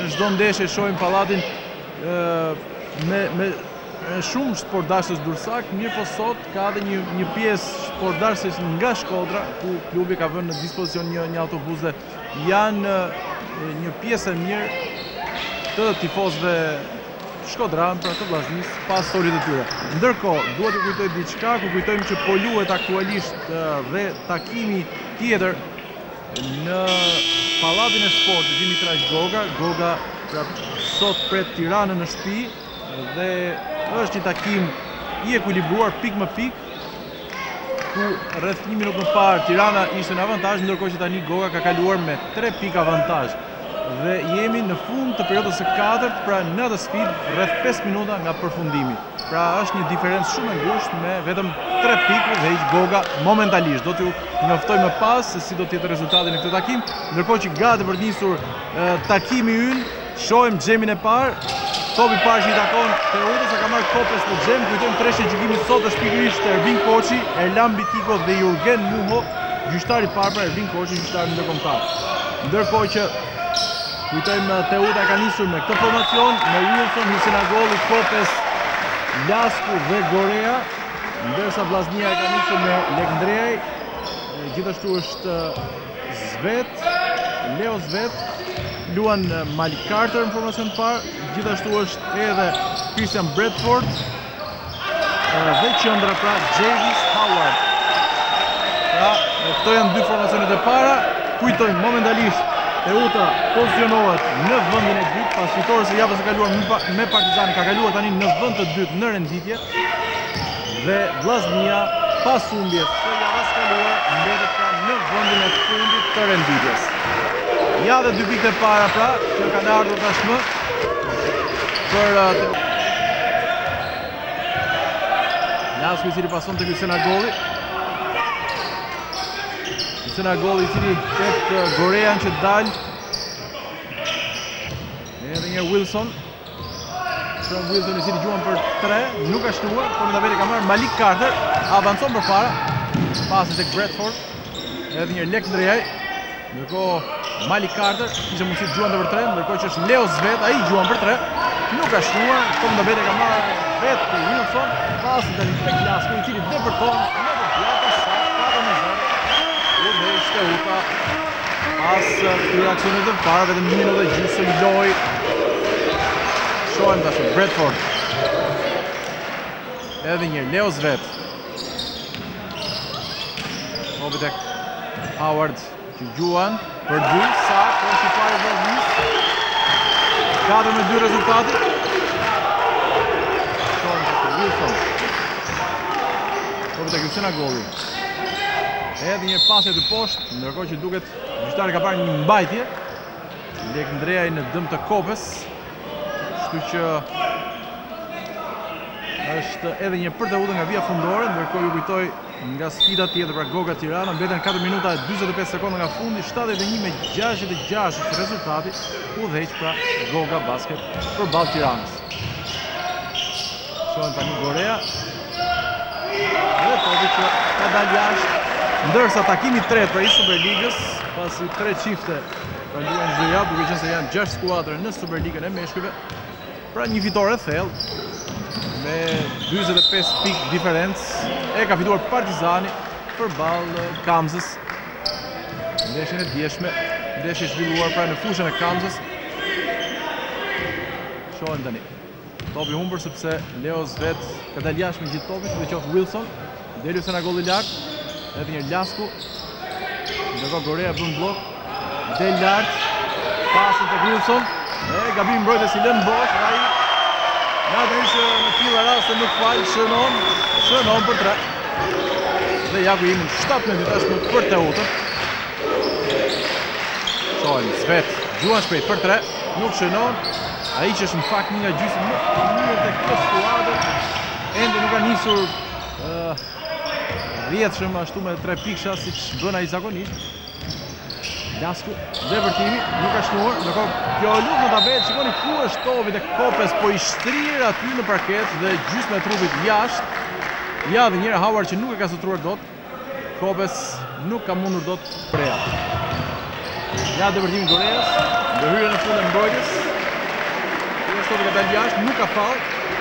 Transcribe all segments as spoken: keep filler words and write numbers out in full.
në çdo ndeshje shohim Pallatin me me shumë sportdashës dursak, mirë po sot ka edhe një, një pjesë sportdashës nga Shkodra, ku klubi ka vënë në dispozicion një, një autobus dhe janë një pjesë e mirë të tifozëve shkodran për të Vllaznis pas historisë të tyre. Ndërkohë, duhet të kujtoj diçka, ku kujtojmë që po luhet aktualisht dhe takimi tjetër në Pallatin e Sportit Dimitraj Goga. Goga pra sot pret Tiranën në shtëpi dhe është një takim i ekuilibruar pik më pik, ku rreth një minutë më parë Tirana ishte në avantazh, ndërkohë që tani Goga ka kaluar me tre pik avantazh. Dhe jemi në fund të periudhës së katërt, pra në atë sfidë rreth pesë minuta nga përfundimi. Pra është një diferencë shumë e ngushtë me vetëm tre pikë dhe hiq Goga momentalisht. Do t'ju njoftoj më pas se si do të jetë rezultati në këtë takim, ndërkohë që gati për të nisur e, takimi ynë, shohim xhemin e parë. Topi i parë që i takon Teutës, e ka marrë Kopes në xhem. Kujtojmë treshë e gjykimit sot është pikërisht Ervin Koçi, Erlan Bitiko dhe Jurgen Muho, gjyqtari i parë pra Ervin Koçi, gjyqtari ndërkombëtar. Ndërkohë që kujtojmë Teuta ka nisur me këtë formacion, me Wilson, Hisenagolli, Kopes, Lasku dhe Gorea, ndërsa Vllaznia ka nisur me Lekndreaj, gjithashtu është Zvet, Leo Zvet, luan Malik Carter në formacion parë, gjithashtu është edhe Christian Bradford dhe qendra pra Jarvis Howard. Pra, këto janë dy formacionet e para. Kujtojmë momentalisht Teuta pozicionohet në vendin e dytë pas fitores së javës së kaluar me Partizani, ka kaluar tani në vend të dytë në renditje dhe Vllaznia pas humbjes së javës së kaluar mbetet pra në vendin e fundit të renditjes. Ja dhe dy pikë e para pra që kanë ardhur tashmë për uh, Lasku i cili pason tek Hisenagolli. Hisenagolli i cili tek uh, Gorean që dal. Edhe një Wilson. From Wilson i cili gjuan për tre, nuk ka shtuar, por në veri ka marrë Malik Carter, avancon përpara, pasi tek Bradford. Edhe një Lekndreaj. Ndërkohë Malik Carter ishte mundësi të gjuante për tre, ndërkohë që është Leo Zvet, ai gjuan për tre, nuk ka shtuar, kom në bete ka marrë vetë të Wilson, pasi tani tek Lasku i cili depërton në përpjata sa katër me zero. U dhe Teuta pas këtyre aksioneve të para, vetëm një minutë dhe gjysmë lojë. Shohim tash Bradford. Edhe një Leo Zvet. Obi tek Howard që gjuan për dy, sa për që pare Vllaznis. katër me dy rezultati. Shohim të Wilson. Obi tek Hisenagolli. Edhe një pasje të poshtë, ndërkohë që duket gjyqtari ka parë një mbajtje. Lekndreaj në dëm të Kopes. Kështu që është edhe një për Teutën nga vija fundore, ndërkohë ju kujtoj nga sfida tjetër pra Goga Tirana, mbeten katër minuta e dyzet e pesë sekonda nga fundi, shtatëdhjetë e një me gjashtëdhjetë e gjashtë është rezultati, udhëheq pra Goga Basket përballë Tiranës. Shohim tani Gorea. Dhe topi që ka dalë jashtë, ndërsa takimi i tretë pra i Superligës, pasi tre çifte pra luajnë çdo javë, duke qenë se janë gjashtë skuadra në Superligën e Meshkujve. Pra një fitore e thellë me dyzet e pesë pikë diferencë e ka fituar Partizani përballë Kamzës. Ndeshjen e djeshme, ndeshje zhvilluar pra në fushën e Kamzës. Shohim tani. Topi humbur sepse Leo Zvet ka dalë jashtë me gjithë topin, dhe qoftë Wilson, deli Hisenagolli lart, edhe një Lasku. Ndërkohë Gorea bën blok, del lart, pasin tek Wilson, e gabim mbrojtës i lënë bosh, ai na të ishë në tilla raste nuk falë, shënon, shënon për tre. Dhe ja ku jemi në shtatëmbëdhjetë tashmë për Teutën. Shohim Zvet, gjuan shpejt për tre, nuk shënon. Ai që është në fakt një nga gjysmë më të mirë tek kjo skuadër, ende nuk ka nisur uh, rrjedhshëm ashtu me tre piksha siç bën ai zakonisht. Lasku, dhe vërtimi, nuk ka shnuar, ndërkohë kjo luftë në tabelë, shikoni ku është topi tek Kopes, po i shtrir aty në parket dhe gjysmë e trupit jashtë. Ja dhe njëra Howard që nuk e ka sotruar dot. Kopes nuk ka mundur dot Gorea. Ja dhe vërtimi Goreas, ndërhyrje në fund e mbrojtjes. sot ka dalë jashtë, nuk ka faull.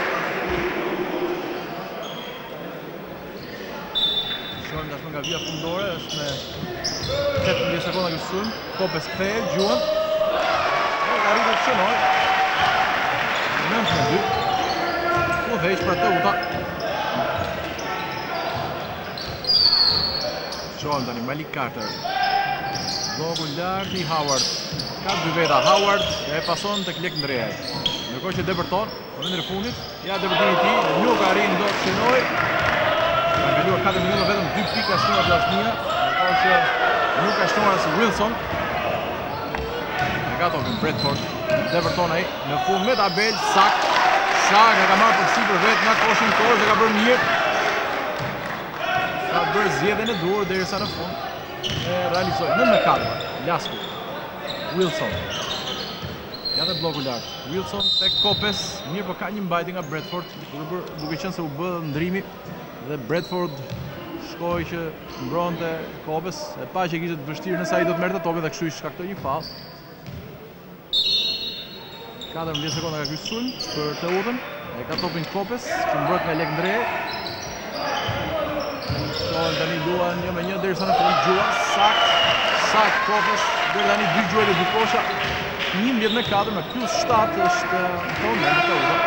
Shohim tashmë nga vija fundore, është me tetëmbëdhjetë sekonda ky sulm. Kopes kthehet, gjuan. Arritë të shënoj. nëntëdhjetë dy. U veç për të uta. Shohim tani Malik Carter. Bloku lart i Howard. Ka dy veta Howard e pason tek Lek Ndrejaj. Ndërkohë që Deberton, në vendin e fundit, ja Debertoni i tij nuk arrin dot të shënoj. Ka kaluar katër minuta vetëm dy pika shtuar Vllaznia, ndërkohë që nuk ka shtuar as Wilson. Ka tokën Bradford. Deberton ai në fund me tabel sakt. Sakt e ka marrë për sipër vet nga Washington dhe ka bërë mirë. Ka bërë zgjedhjen e duhur derisa në fund e realizoi në me katër. Lasku. Wilson. Ja dhe bloku lart. Wilson tek Kopes, mirë po ka një mbajtje nga Bradford, duke qenë se u bë ndrimi dhe Bradford shkoi që mbronte Kopes, e pa që kishte të vështirë nëse ai do të merrte tokën dhe kështu i shkaktoi një faull. katërmbëdhjetë sekonda ka ky sulm për të utën. E ka topin Kopes, që mbrojt nga Lek Ndrejaj. Shohim tani luan një me një derisa në fund gjua, sakt, sakt Kopes, dhe tani dy gjuajt e dy kosha. njëmbëdhjetë me katër me plus shtatë është në tonë me të uta.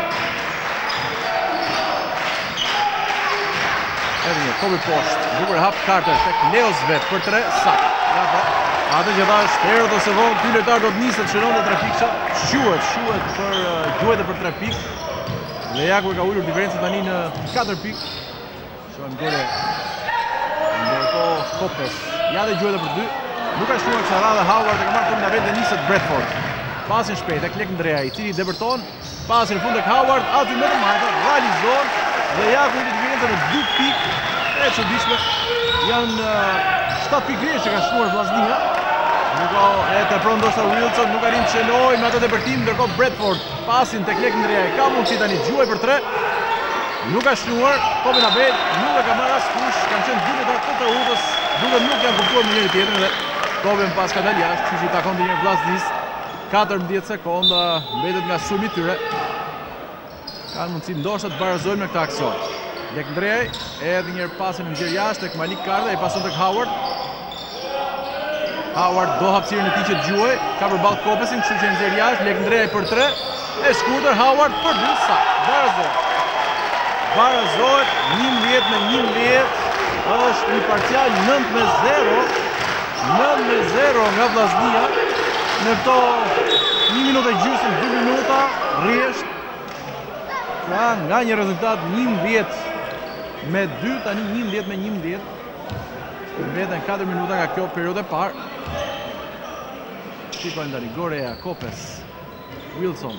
Edhe një kopi poshtë, duke hap Carter tek Leos vet për tre, sakt. Ja po. Atë që thash, herët ose vonë, ky lojtar do të nisë të shënon dhe tre pikësha. Shquhet, shquhet për gjuajtë për tre pikë. Dhe Jaku e ka ullur diferencën tani në katër pikë. Shohim gore. Ndërkohë Kopes. Ja dhe gjuajtë për dy. Nuk ka shtuar kësa radhe Howard e ka marrë tëmë nga vetë dhe nisët Bradford. Pasin shpejt e Lek Ndrejaj, i cili Deberton. Pasin në fund tek Howard, aty me të marrë, realizon. Dhe Jaku ullur diferencën në dy pikë. E çuditshme. Janë shtatë pikë rrjesh që ka shtuar Vllaznia. Nuk e tepron ndoshta Wilson, nuk arrin të shënoj me atë tepërtim, ndërkohë Bradford pasin tek Lek Ndrejaj, ka mundësi tani gjuaj për tre. Nuk ka shnuar, Kobe Nabel nuk e ka marrë askush, kanë qenë dy lojtarë të Teutës, duke nuk janë kuptuar me njëri tjetrin dhe Kobe pas ka dalë jashtë, kështu që i takon të një Vllaznis, katërmbëdhjetë sekonda mbetet nga sulmi i tyre. Kanë mundësi ndoshta të barazojnë me këtë aksion. Lek Ndrejaj, edhe një herë pasin në nxjerr jashtë tek Malik Carter, e pason tek Howard. Howard do hapësirën e tij që djuaj, ka përballë Kopesin, kështu që nxjerr jashtë, Lek Ndrejaj për tre, e shkurtër Howard për dy, sakt. Barazohet. Barazohet njëmbëdhjetë me njëmbëdhjetë, është një parcial nëntë me zero, nëntë me zero nga Vllaznia në këto një minutë e gjysmë, dy minuta rresht. Pra nga një rezultat njëmbëdhjetë me dy, tani njëmbëdhjetë me njëmbëdhjetë. Mbeten katër minuta nga kjo periudhë e parë. Shikojmë tani Gorea, Kopes, Wilson.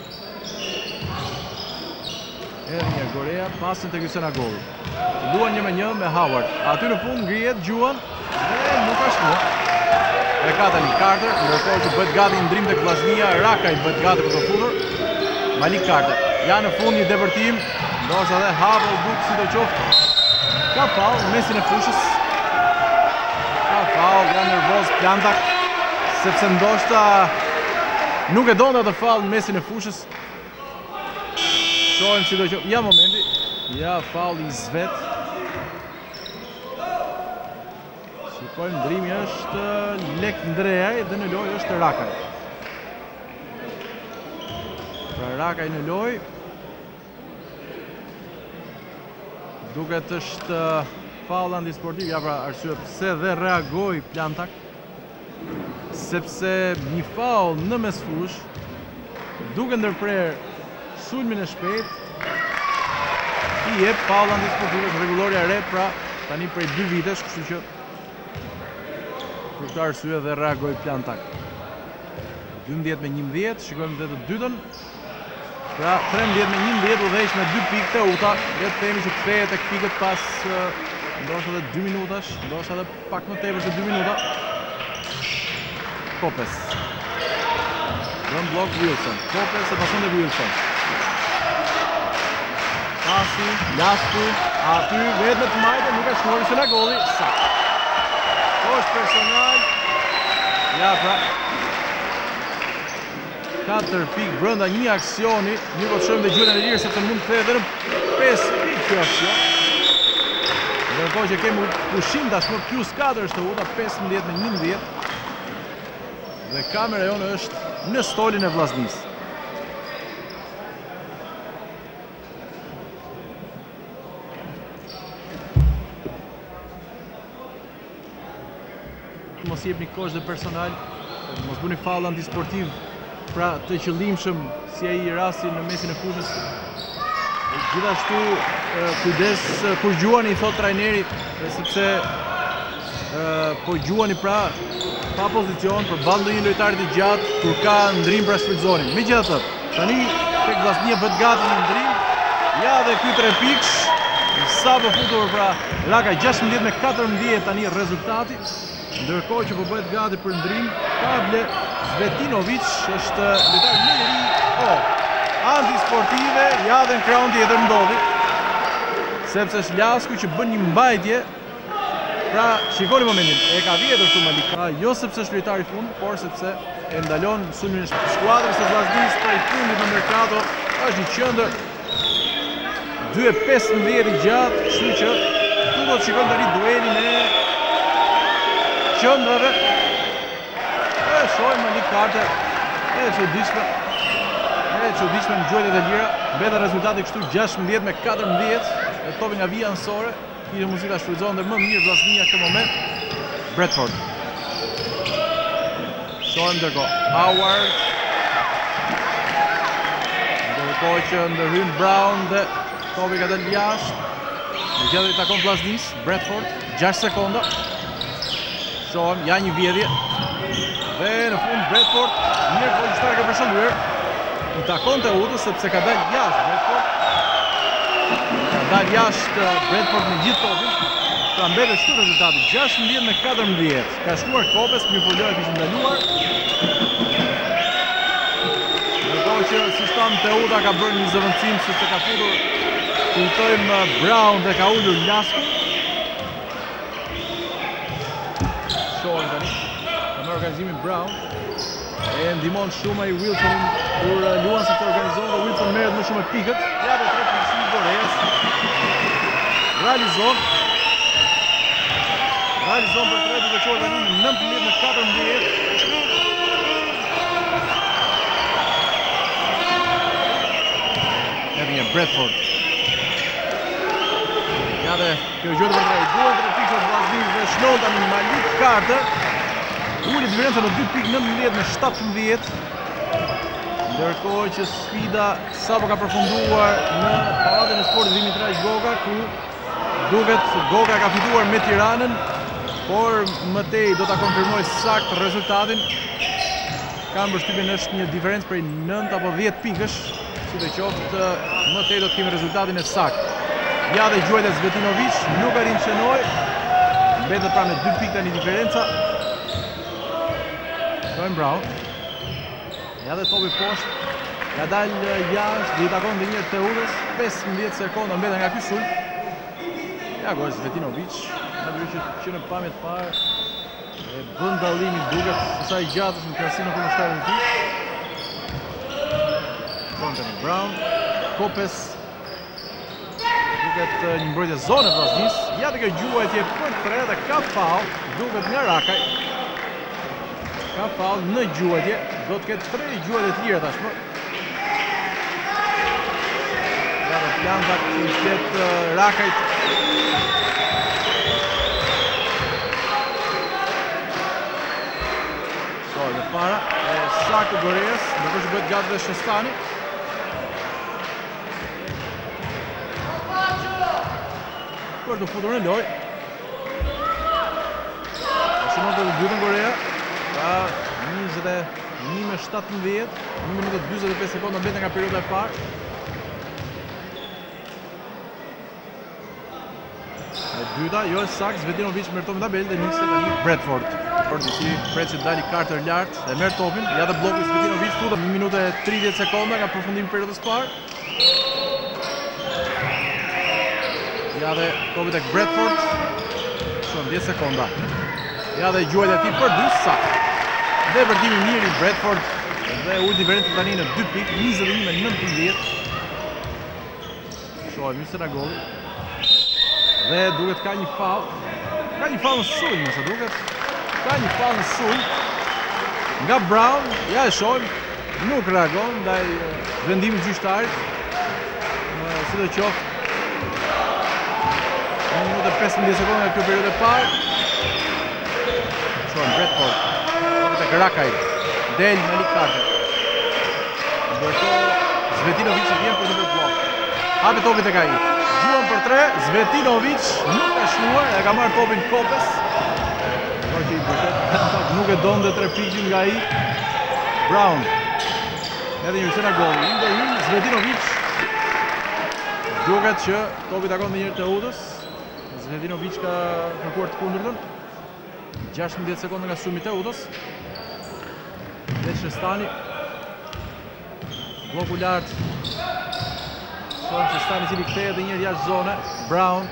Edhe një Gorea, pasin të Hysén Agovi. Luan një me një me Howard. Aty në fund ngrihet, gjuan dhe nuk ka shtuar. E ka tani Carter, ndërkohë që bëhet gati ndrim tek Vllaznia, Rakaj bëhet gati për të futur. Malik Carter. Ja në fund një depërtim, ndoshta edhe Havel duk sidoqoftë. Ka faull në mesin e fushës. Ka faull, janë nervoz Plantak, sepse ndoshta nuk e donte atë faull në mesin e fushës. Shohim sidoqoftë. Ja momenti. Ja faull i Zvet. Shikojmë, ndrimi është Lek Ndrejaj dhe në lojë është Rakaj. Pra Rakaj në lojë. Duket është faull antisportiv, ja pra arsye pse dhe reagoi Plantak. Sepse një faull në mesfush, duke ndërprer sulmin e shpejt, i jep faull antisportiv, është rregulloria e re, pra tani prej dy vitesh, kështu që për këtë arsye dhe reagoi Plantak. dymbëdhjetë me njëmbëdhjetë, shikojmë dhe të dytën. Pra trembëdhjetë me njëmbëdhjetë udhëheq me dy pikë Teuta, le të themi që kthehet tek pikët pas ndoshta edhe dy minutash, ndoshta edhe pak më tepër se dy minuta. Kopes. Rën blok Wilson. Kopes e pason te Wilson. Pasi, Lasku, aty vetë me të majtë, nuk ka shkuar Hysén Agovi, sakt. Poshtë personal. Ja pra. katër pikë brenda një aksioni. Mirë po të shohim dhe gjuhën e lirë sepse mund të kthehet edhe në pesë pikë ky aksion. Ndërkohë që kemi pushim tashmë plus katër është Teuta, pesëmbëdhjetë me njëmbëdhjetë. Dhe kamera jonë është në stolin e vllaznisë. Mos jepni kosh dhe personal, mos bëni faull antisportiv, pra të qëllimshëm si ai rasti në mesin e fushës. Gjithashtu kujdes kur gjuani, thot trajneri, sepse po gjuani pra pa pozicion përballë ndonjë lojtari të gjatë kur ka ndrim pra shfrytëzoni. Megjithatë, tani tek Vllaznia bëhet gati në ndrim. Ja dhe ky tre pikësh, sa po futur pra Raka gjashtëmbëdhjetë me katërmbëdhjetë tani rezultati. Ndërkohë që po bëhet gati për ndrim, Pavle Zvetinovic është lojtar më i ri. Oh, antisportive, ja dhe në kraun tjetër ndodhi. Sepse Shlasku që bën një mbajtje. Pra, shikoni momentin, e ka vjetër këtu Malika, jo sepse është lojtar i fund, por sepse e ndalon sulmin e skuadrës së Vllaznisë prej fundit në merkato. Është një qendër dy e pesëmbëdhjetë i gjatë, kështu që këtu do të shikojmë tani duelin e qendrave. E shohim Malik Carter, e çuditshme, e çuditshme në gjuhët e lira. Mbeta rezultati kështu gjashtëmbëdhjetë me katërmbëdhjetë, e topi nga vija anësore. Kishte mundësi ta shfrytëzonte më mirë Vllaznia këtë moment. Bradford. Shohim ndërkohë Howard. Ndërkohë që ndërhyn Brown dhe topi ka dalë jashtë. Në gjatë i takon Vllaznisë, Bradford, gjashtë sekonda. Shohim, ja një vjedhje. Dhe në fund Bradford, mirë po gjyqtari ka përshëndyer. I takon Teutës sepse ka dalë jashtë Bradford. Ka dalë jashtë Bradford në gjithë topin. Pra mbetet shtu rezultati, gjashtëmbëdhjetë me katërmbëdhjetë. Ka shkuar Kopes, mirë po lojë kishte ndaluar. Ndërkohë që si shtam Teuta ka bërë një zëvendësim sepse ka futur, kujtojmë Brown dhe ka ulur Lasku. Shohim tani, ka me organizimin Brown. E ndihmon shumë ai Wilsonin kur luan se të organizon dhe Wilson merret më shumë me pikët. Ja dhe tre pikë Boreas. Realizon. Realizon për tre duke qenë tani në nëntëmbëdhjetë me katërmbëdhjetë. Edhe një Bradford. Ja dhe kjo gjotë për tre. Duan tre pikë të Vllaznisë dhe shnon tani Malik Carter. Uli diferenca në dy pikë nëntëmbëdhjetë me shtatëmbëdhjetë. Ndërkohë që sfida sapo ka përfunduar në Pallatin e Sportit Dimitraj Goga, ku duket Goga ka fituar me Tiranën, por mëtej do ta konfirmoj sakt rezultatin. Kam përshtypjen është një diferencë prej nëntë apo dhjetë pikësh, sidoqoftë mëtej do të kemi rezultatin e saktë. Ja dhe gjuajt e Zvetinovic nuk arrin të shënoj, mbetet pra me dy pikë tani diferenca. Shohim Brown. Ja dhe topi poshtë, ka dalë jashtë dhe i takon dhe njërë Teutës, pesëmbëdhjetë sekonda mbeten nga ky sulm. Ja gol Zvetinovic, natyrisht që në pamjet parë e bën dallimin duket se sa i gjatë është në krahasim me kundërshtarin e tij. Anthony Brown, Kopes. Duket një mbrojtje zone Vllaznisë. Ja dhe kjo gjuajtje për tre dhe ka faull, duket nga Rakaj. Ka faull në gjuajtje, do të ketë tre gjuajtje të lira tashmë. Ja dhe planta që shtet Rakajt. Shohim e para, e saktë Goreas, ndërkohë që bëhet gjatë dhe Shestani. Për të futur në lojë. Shënon të të dytën Gorea. Ka njëzet e një me shtatëmbëdhjetë, një minutë e dyzet e pesë sekonda mbeten nga perioda e parë. E dyta, jo e saktë, Zvetinovic merrton me tabelë dhe nikse tani Bradford. Bradford i cili pret që dali Carter lart dhe merr topin. Ja dhe bloku i Zvetinovic futet një minutë e tridhjetë sekonda nga përfundimi i periudhës parë. Ja dhe topi tek Bradford. Shumë dhjetë sekonda. Ja dhe gjuajt e tij për dy saktë. Dhe vërtimi mirë i Bradford Dhe u diferencë tani në dy pikë, njëzet e një me nëntëmbëdhjetë. Shohim se na golli. Dhe duket ka një faull. Ka një faull në sulm, nëse duket. Ka një faull në sulm nga Brown. Ja e shohim, nuk reagon ndaj vendimit gjyqtarit. Sidoqoftë, një minutë e pesëmbëdhjetë sekonda nga kjo periudhë e parë. Shohim Bradford tek Rakaj. Del Malik Carter. Ndërkohë Zvetinovic vjen për të bërë blok. Hape topin tek ai. Gjuan për tre, Zvetinovic nuk ka shnuar, e ka marrë topin Kopes. Që i vërtet nuk e donte tre pikë nga ai. Brown. Edhe një sena golli. Ndërhyn Zvetinovic. Duket që topi takon me njëherë Teudës. Zvetinovic ka kërkuar të kundërtën. gjashtëmbëdhjetë sekonda nga sulmi i Teudës. Dhe Shestani. Bloku lart. Shohim Shestani i cili kthehet edhe një herë jashtë zone. Brown.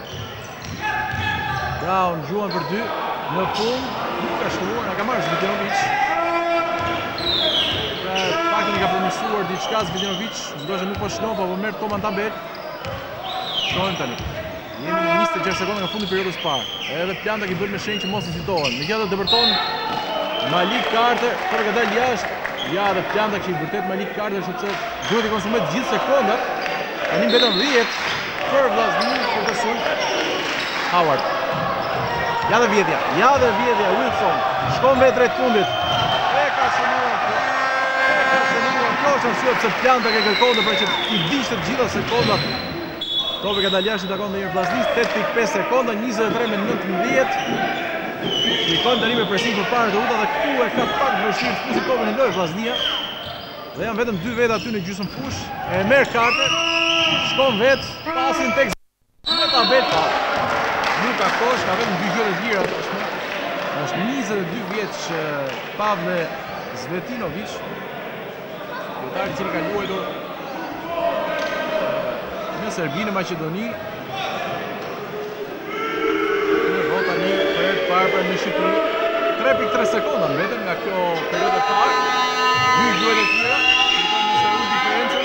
Brown gjuan për dy. Në fund nuk ka shkruar, na ka marrë Zvetinovic. Pra faktin i ka përmirësuar diçka Zvetinovic, ndoshta nuk po shnon, po po merr toman tabel. Shohim tani. Jemi në njëzet e gjashtë sekonda nga fundi i periudhës së parë. Edhe Planta i bën me shenjë që mos hezitohen. Megjithatë dëbërton Malik Carter për të dalë jashtë. Ja dhe Planta që i vërtet Malik Carter sepse duhet të konsumojë të gjithë sekondat. Tani mbetën dhjetë për vllaznin për të sulm. Howard. Ja dhe vjedhja, ja dhe vjedhja, Wilson. Shkon vetë drejt fundit. E ka shënuar. E ka shënuar. Kjo është arsye pse Planta ka kërkonte për që i dishte të gjitha sekondat. Topi ka dalë jashtë takon ndonjëherë vllaznis, tetë pikë pesë sekonda, njëzet e tre me nëntëmbëdhjetë. Shikon tani me presim përpara të Uta dhe këtu e ka pak vështirë të fusi topin e lojë vllaznia. Dhe janë vetëm dy veta aty në gjysmë fush. E merr Carter. Shkon vetë, pasin tek në tabel. Nuk ka kosh, ka vetëm dy gjëra të lira tashmë. Është njëzet e dy vjeç Pavle Zvetinovic. Lojtari i cili ka luajtur në Serbi, në Maqedoni. Në vota një për e të parë për në Shqipëri. tre pikë tre sekonda mbetën nga kjo periudhë e parë. Dy duhet e tjera, shikojmë nëse u diferencën.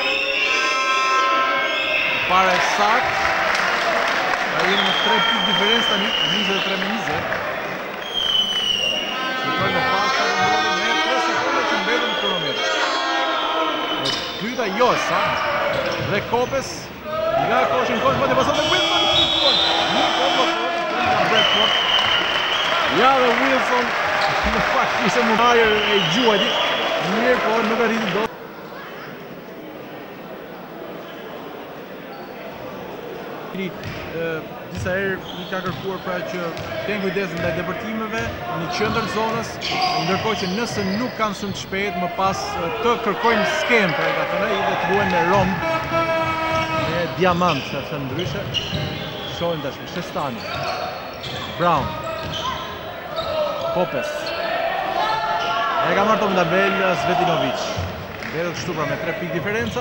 Para e saktë. Ka jemi në tre pikë diferencë tani, njëzet e tre me njëzet. Shikojmë në pasë të mbetën me tre sekonda që mbetën në kronometër. E dyta jo e saktë. Dhe Kopes nga koshin kosh, më të pasot dhe Wilson të fituan. Një kohë më kohë, nga Bradford. Ja dhe Wilson, në fakt ishte më marrë e gjuajti. Mirë po, nuk arriti do. Disa herë i ka kërkuar pra që ten kujdes ndaj depërtimeve në qendër zonës, ndërkohë që nëse nuk kanë shumë të shpejt, më pas të kërkojnë skem, pra e ka thënë ai, dhe të luajnë me romb. Diamant, se të ndryshe. Shohim tashmë Shestani. Brown. Kopes. E ka marrë topin tabel Zvetinovic. Mbetët kështu pra me tre pikë diferenca.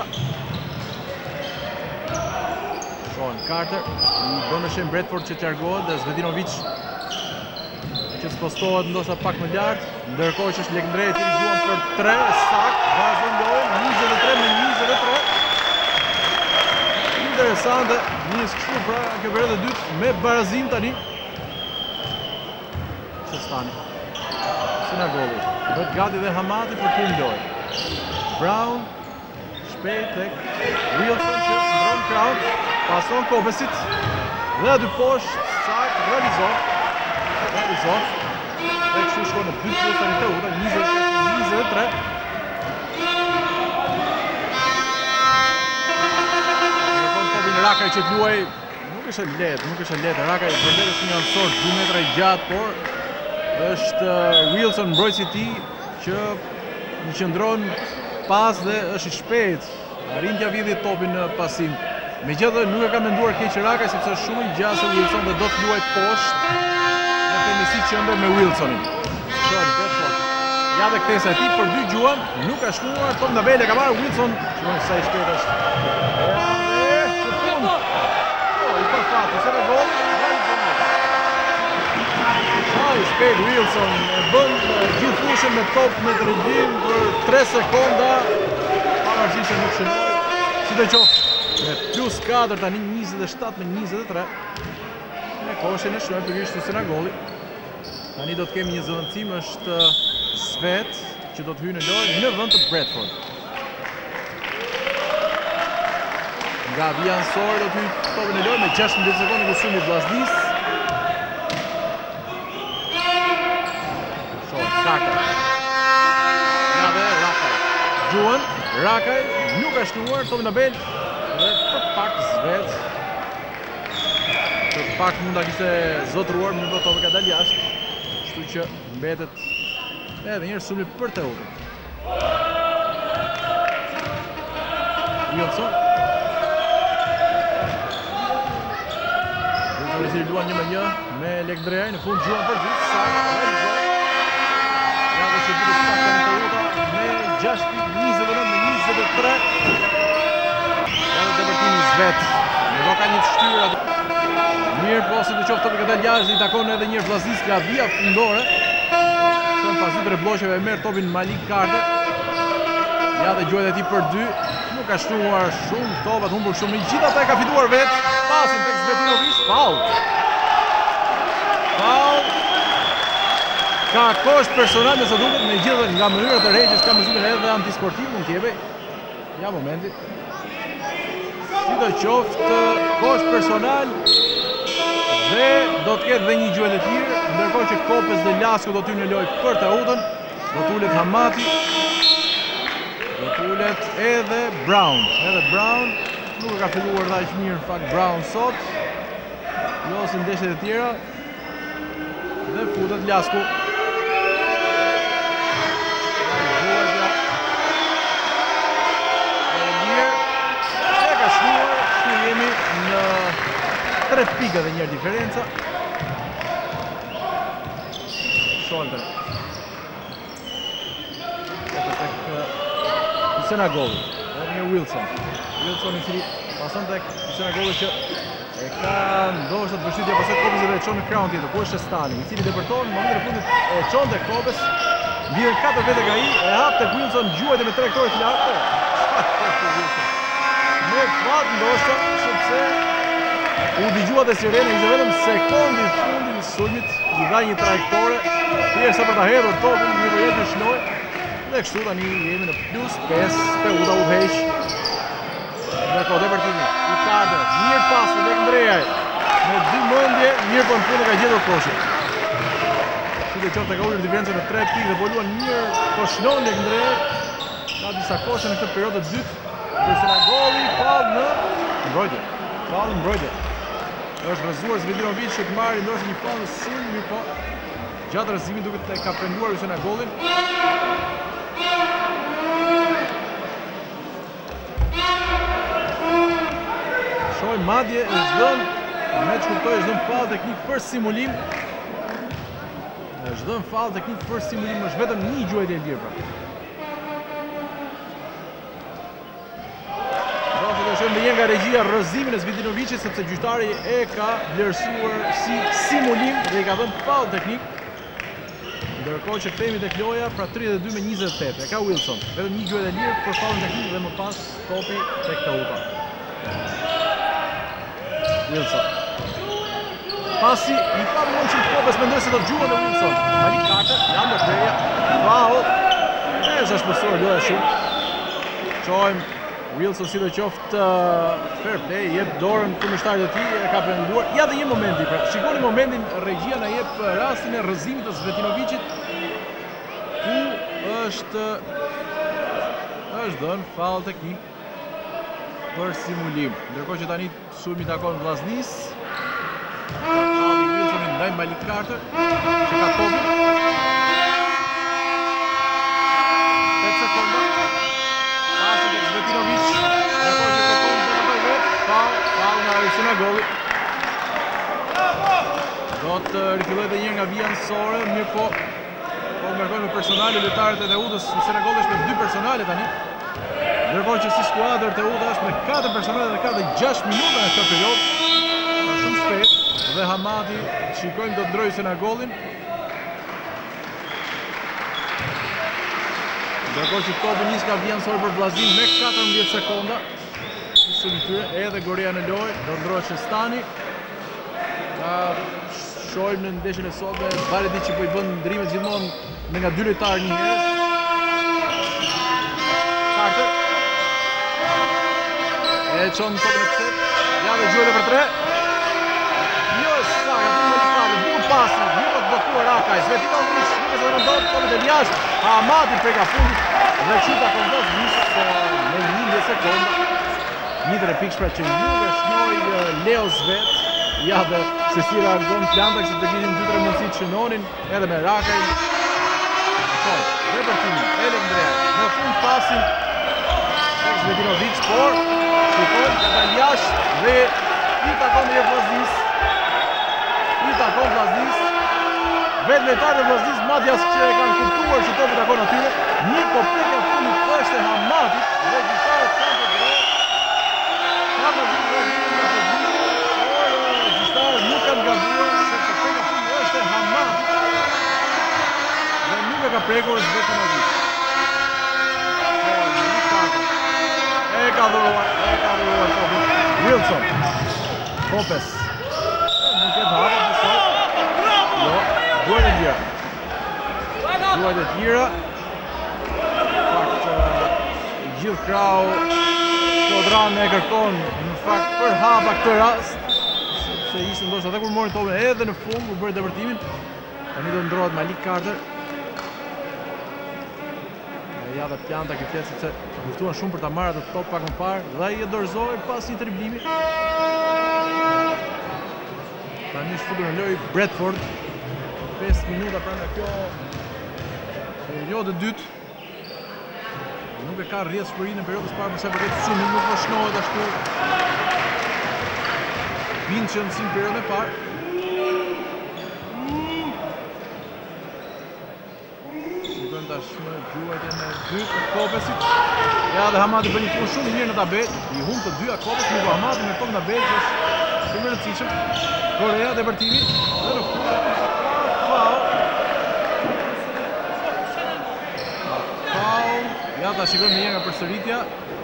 Shohim Carter. I bën me shenjë Bradford që të largohet dhe Zvetinovic që spostohet ndoshta pak më lart. Ndërkohë që është Lekndrej i cili duan për tre, sakt, vazhdon lojën, njëzet e tre me njëzet e tre. Interesante, njës kështu pra kjo periudhë e dytë me barazim tani. Shestani. Sinagolli. Bët gati dhe Hamati për të lojë. Brown. Shpejt tek Wilson që ndron krahun. Pason Kopesit. Dhe aty poshtë sakt realizon. Realizon. Dhe kështu shkon në dy plus tani Teuta, njëzet e tre. Rakaj që të luaj, nuk është letë, nuk është letë. Rakaj vërtet është një anësor dy metra i gjatë, por është Wilson mbrojtësi i tij që i qëndron pas dhe është i shpejt. Arrin t'ia vjedhë topin në pasim. Megjithatë nuk e ka menduar keq Rakaj sepse është shumë i gjatë se Wilson dhe do të luaj poshtë në femisi qendër me Wilsonin. Shohim Bedford. Ja dhe kthesa e tij për dy gjuan, nuk ka shkuar, top tabel e ka marrë Wilson. Shikojmë sa i shpejt është. Se me gol, i shpejt Wilson e bën gjithë fushën me top me driblim për tre sekonda, pavarësisht se nuk shënoi. Sidoqoftë, me plus katër tani njëzet e shtatë me njëzet e tre. Me koshin e shkruajmë pikërisht Usenagoli. Tani do të kemi një zëvendësim, është Svet që do të hyjë në lojë në vend të Bradford. Nga Vian Sor do të hyjë topin në lojë me gjashtëmbëdhjetë sekonda kusumi Vllaznis. Shoh, Rakaj. Ja dhe Rakaj. Gjuan, Rakaj nuk ka shtuar topin në bel dhe për pak Svet. Për pak mund ta kishte zotruar, më do topi ka dalë jashtë. Kështu që mbetet edhe njërë sumi për të utën. Wilson. Wilson i si luan një me një me Lekdreaj, në fund gjuan për gjithë, sa ja dhe që gjithë të pak të në të uta me gjashtë njëzet e nëntë me njëzet e tre. Ja dhe depërtimi Svet. Në roka një të shtyra. Mirë po si të qoftë topi ka dalë jashtë, i takon edhe njërë Vllaznis nga via fundore. Pas dy tre bloqeve e merr topin Malik Carter. Ja dhe gjuajt e tij për dy. Nuk ka shtuar shumë topat, humbur shumë. Megjithatë ka fituar vet. Pasin tek Svetinovic. Foul. Foul. Ka kosht personal me sa duket, megjithatë nga mënyra të rregjes ka mësimin edhe antisportiv mund të jepë. Ja momenti. Sidoqoftë kosht personal dhe do të ketë dhe një gjuhë të tjerë, ndërkohë që Kopes dhe Lasko do të hyjnë në lojë për të udhën, do të ulet Hamati, do të ulet edhe Brown. Edhe Brown nuk ka filluar dhe aq mirë në fakt Brown sot, losin ndeshjet e tjera dhe futet Lasko. E ka shnuar, kështu jemi në tre pika dhe njërë diferenca. Sholder. Këtë tek Usenagoli. Edhe një Wilson. Wilson i cili pason tek Usenagoli që e ka ndoshta të vështirë pastaj Kopes dhe e çon në krahun tjetër. Ku është Stalin, i cili depërton në momentin e fundit e çon tek Kopes. Mbien katër vete nga ai, e hap tek Wilson, gjuajt me trajektorë të lartë. Me fat ndoshta sepse u dëgjua dhe sirena, ishte vetëm sekundi i fundit i sulmit, i dha një trajektore, thjesht për ta hedhur topin, një përjet në shnoj, dhe kështu tani jemi në plus pesë, Teuta u heq. Dhe ko depërtimi, i Carter, mirë pas të Lekdreaj, me dy mendje, mirë për në fund e ka gjetur koshin. Si dhe qoftë e ka ullur diferencën në tre pikë dhe po luan mirë, po shnon Lekdreaj, ka disa koshin në këtë periodë të dytë, Usenagoli, fal në mbrojtje, fal në mbrojtje. Është rrëzuar Svetinovic që të marrë ndoshta një fal në sulm, mirë po gjatë rrëzimit duket e ka penduar Usenagolin. Shoj madje është dhënë, me që kuptoj është dhënë fal teknik për simulim. është dhënë fal teknik për simulim, është vetëm një gjuajtje e lirë pra. Dhe një nga regjia rrëzimin e Svetinovic-it sepse gjyqtari e ka vlerësuar si simulim dhe i ka dhënë faull teknik. Ndërkohë që kthehemi tek loja, pra tridhjetë e dy me njëzet e tetë. E ka Wilson, vetëm një gjuajtje e lirë për faullin teknik dhe më pas topi tek Teuta. Wilson. Pasi i pa mund që Kopes mendoj se do të gjuhën dhe Wilson. Malik Carter, janë do preja, faull. E është shpësuar loja shumë. Qojmë Wilson si do qoftë fair play, jep dorën kundërshtarit e tij, e ka penduar. Ja dhe një momenti, pra, shikoni momentin, regjia na jep rastin e rrëzimit të Svetinovic-it, ku është është dhënë faull teknik për simulim. Ndërkohë që tani sulmi takon Vllaznis. Wilsoni ndaj Malik Carter, që ka topin. tetë sekonda. Svetinovic, ndërkohë që kërkon të përtoj vetë, faull nga Usenagoli. Do të rifilloj dhe një nga Vian Sore, mirë po, po ngarkojnë me personale lojtarët e Teutës, Usenagoli është me dy personale tani. Ndërkohë që si skuadër Teuta është me katër personale dhe ka dhe gjashtë minuta në këtë periudhë. Ka shumë shpejt dhe Hamati shikojmë do të ndrojë Usenagolin. Ndërkohë që topi nis nga Vjansori për Vllaznin me katërmbëdhjetë sekonda. Shumë tyre, edhe Gorea në lojë, do ndrohet Shestani. Shohim në ndeshjen e sotme Baredic që po i bën ndrimet gjithmonë me nga dy lojtarë një herë. Carter. E çon topin e ktheh. Ja dhe gjuhën për tre. Jo sa, aty me Likave, bukur pasi, nuk do të bllokuar Rakaj. Svetinovic, nuk e zëron topin e jashtë. Hamati prej ka fundit dhe çuta kondos nis me një sekondë. Një tre pikshpra që nuk e shnoi Leo Zvet. Ja dhe se si reagon Planta, kështë të kishin dy tre mundësi të shënonin edhe me Rakaj. Dhe për timin, Elek Ndrea, në fund pasin Svetinovic, por shikon ka dal jashtë dhe i takon dhe Vllaznis. I takon Vllaznis. Vetë lojtarët e Vllaznis madjas që e kanë kuptuar që topi takon atyre. Një po prekja fundit është e Hamatit dhe gjyqtarët kanë të drejtë. Ka të gjithë dhe gjithë nga të gjithë, por gjyqtarët nuk kanë gabuar sepse prekja fundit është e Hamatit dhe nuk e ka prekur Svetinovic. E ka dhuruar, e ka dhuruar topi. Wilson. Popes. Nuk e të hapa, pësoj. Jo, duhet e tjera. Duhet e tjera. Fakt, gjithë krau Shkodran e kërkon në fakt për hapa këtë rast. Sepse ishte ndoshta edhe kur morin topin edhe në fund, u bërë depërtimin. Tani do ndrohet Malik Carter. Ja dhe Planta këtë fjetë sepse luftuan shumë për ta marrë atë top pak më parë dhe i e dorëzoi pas një driblimi. Tani është futur në lojë Bradford. pesë minuta pra nga kjo periudhë e dytë. Nuk e ka rrjedhë shpërinë në periudhës parë përsa përket Sumi, nuk vëshnohet ashtu Vinçën si në periudhën e parë. Tash në gjuajtjen e dytë të Kopesit. Ja dhe Hamati bën një punë shumë mirë në tabelë. I humb të dyja Kopes, nuk Hamati me top në tabelë që është shumë i rëndësishëm. Korea depërtimi dhe në fund faul. Faul. Ja ta shikojmë një nga përsëritja.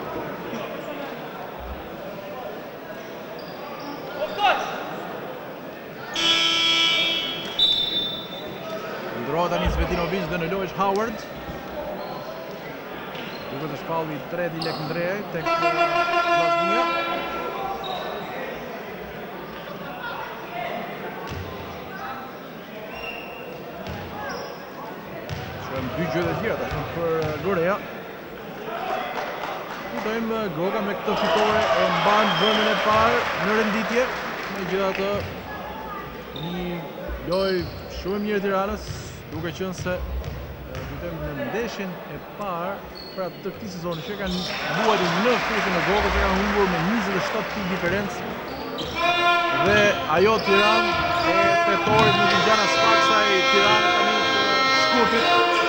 Ndrohet tani Svetinovic dhe në lojë është Howard. Duket është falli i tretë i Lek Ndrejaj tek Vllaznia. Shohim dy gjë të tjera tashmë për Gorea. Kujtojmë Goga me këtë fitore e mban vendin e parë në renditje. Megjithatë një lojë shumë e mirë e Tiranës. Duke qenë se kujtojmë në ndeshjen e parë pra të këtij sezoni që kanë luajtur në fushën e Gogës, që kanë humbur me njëzet e shtatë pikë diferencë. Dhe ajo Tiranë e tetorit nuk i gjan as pak saj Tirana tani të shkurtit.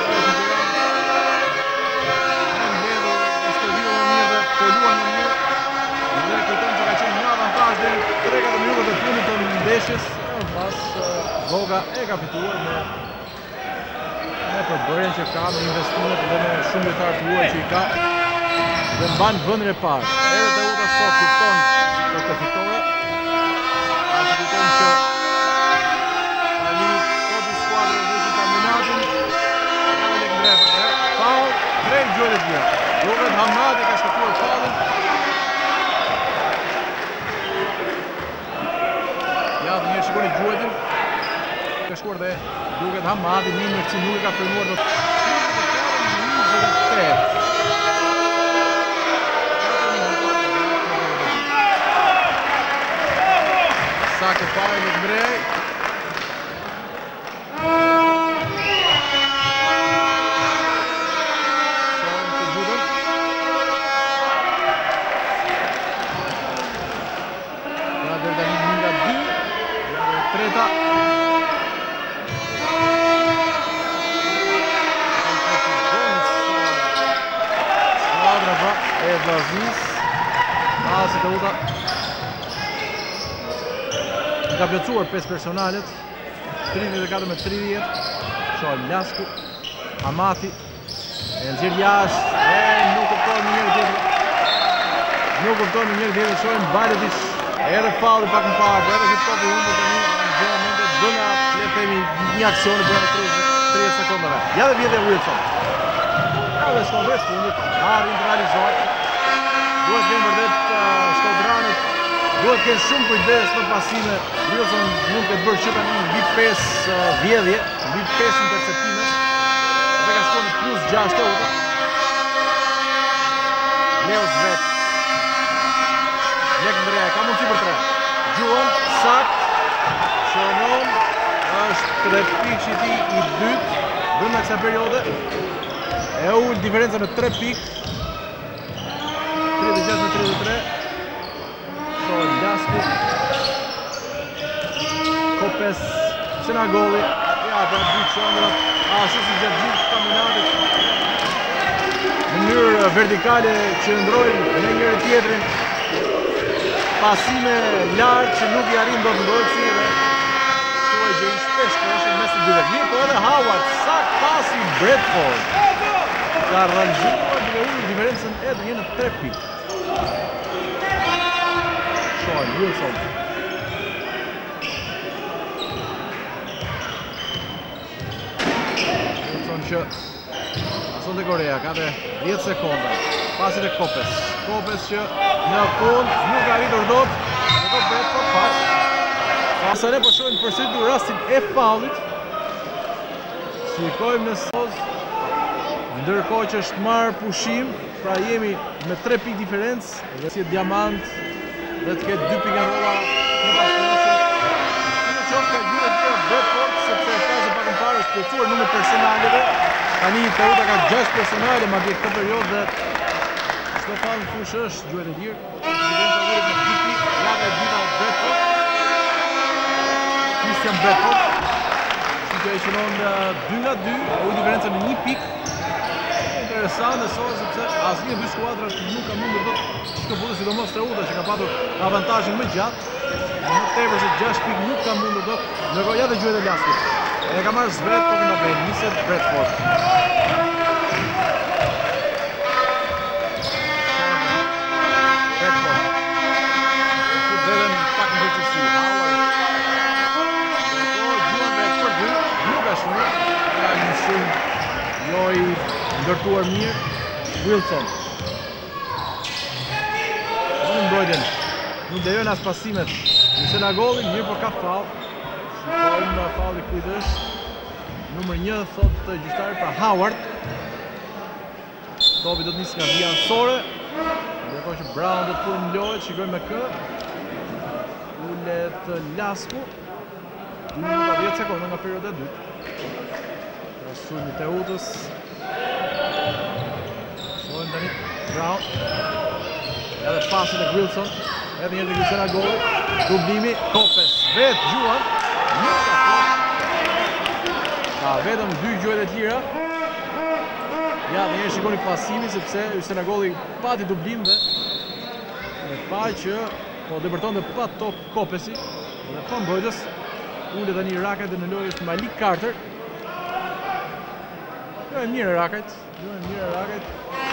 Kanë mbledhur stërvitën më mirë dhe po luajnë më mirë. Dhe kujtojmë që ka qenë një avantazh deri tre katër minutat e fundit të ndeshjes. Pas Goga e ka fituar me me përbërjen që ka, me investimet dhe me shumë lojtarë të huaj që i ka dhe mban vendin e parë. Edhe Teuta sot kupton për të fitore. Ashtë kupton që tani topi skuadrën dhe që kampionatin ja me Lek Ndrejaj për tre. Faul, tre gjojnë e tjera. Duket Hamati ka shkëpuar faulin. Ja dhe njërë shikoni gjuetin. Ka shkuar dhe duket Hamati, një mërëci nuk e ka firmuar do të njëzet e tetë. Sake pare Lek Ndrejaj. Shohim të gjutën. Pra dërë tani një nga dy. Treta. E Vllaznis. Asi Teuta. Në ka plotësuar pesë personalet. tridhjetë e katër me tridhjetë. Shohim Lasku, Hamati, E nxirë jashtë, e nuk kupton një njërë tjetër. Nuk kupton një njërë tjetër, shojnë Bajletić. Edhe falli pak më parë, edhe këtë topi humbur tani në gjë momente bëna le të themi një aksion e bëna tridhjetë sekondave. Ja dhe vjen Wilson. Ja dhe shkon vetë fundit, arrin të realizohet. Duhet vjen vërtet shkodranët, duhet të kenë shumë kujdes në pasime. Wilson mund të bërë që tani mbi pesë vjedhje, mbi pesë interceptime. Dhe ka shkuar në plus gjashtë uta. Leo Zvet. Lek Ndreja, ka mundësi për tre. Gjuan, sakt, shënon, është tre pikë që ti i dytë, brenda kësaj periode. E ullë diferenca në tre pikë. tridhjetë e gjashtë në tridhjetë e tre. Shohet Lasku. Kopes, Senagoli. Ja, për dy qëndrat. Ashtu si gjatë gjithë kampionatit. Në mënyrë vertikale që ndrojnë në njëri tjetrin. Pasime lartë që nuk i arrin do të ndojësi dhe shtuaj gjejnë shpesh të është në mes të dyve. Mirë po edhe Howard, sakt pasi Bradford. Ka rrënxuar duke ullë diferencën edhe një në tre pikë. Shohen Wilson. Wilson që pason të Korea, ka dhe dhjetë sekonda. Pasit e Kopes. Kopes që në fund nuk arritur dot. Në do bëhet për pas. Pasa ne po shohim përsëri rastin e fallit. Shikojmë në soz. Ndërkohë që është marrë pushim, pra jemi me tre pikë diferencë, dhe si diamant dhe të ketë dy pika rolla në bashkëpunësim. Në qoftë ka gjyre të tjera Bradford, sepse e fazë pak më parë është plotësuar numër personaleve. Tani Teuta ka gjashtë personale, madje këtë periudhë dhe Stefan Fush është gjuhet e lirë. Diferenca ullet në dy pikë, java e dyta Bradford. Christian Bradford. Që e shënon dy nga dy, u diferenca në një pikë. Interesant e sot sepse asnjë dy skuadrat nuk ka mundur dot shkëputës, sidomos Teuta që ka patur avantazhin më gjatë. Më tepër se gjashtë pikë nuk ka mundur dot. Ndërkohë ja dhe gjuhet e Laskut. E ka marrë Zvet po nga bëjnë niset Bradford. Ndërtuar mirë, Wilson. Në mbrojtjen, nuk lejojnë as pasimet. Në Senagolin, mirë po ka fall. Shikojmë në falli kujt është. Numër një, thot të gjyqtari, pra Howard. Topi do të nisë nga vija ansore. Ndërkohë që Brown do të punë në lojët, shikojmë me kë. Ullet Lasku. dy minuta dhjetë sekonda nga periode e dytë. Trasujmë i Teutës. Shohen tani Brown. Edhe pasit e Wilson. Edhe njërë të Grisena goli. Dublimi, Kopes, vetë Gjuan. Ka vetëm dy gjuhet e tjera. Ja, dhe njërë shikoni pasimi, sepse Grisena goli pati dublim dhe me pa që po depërton dhe pa top Kopesi dhe pa mbrojtës. Ullet tani Raket dhe në lojë është Malik Carter. Jo e mirë Raket, jo e mirë Raket.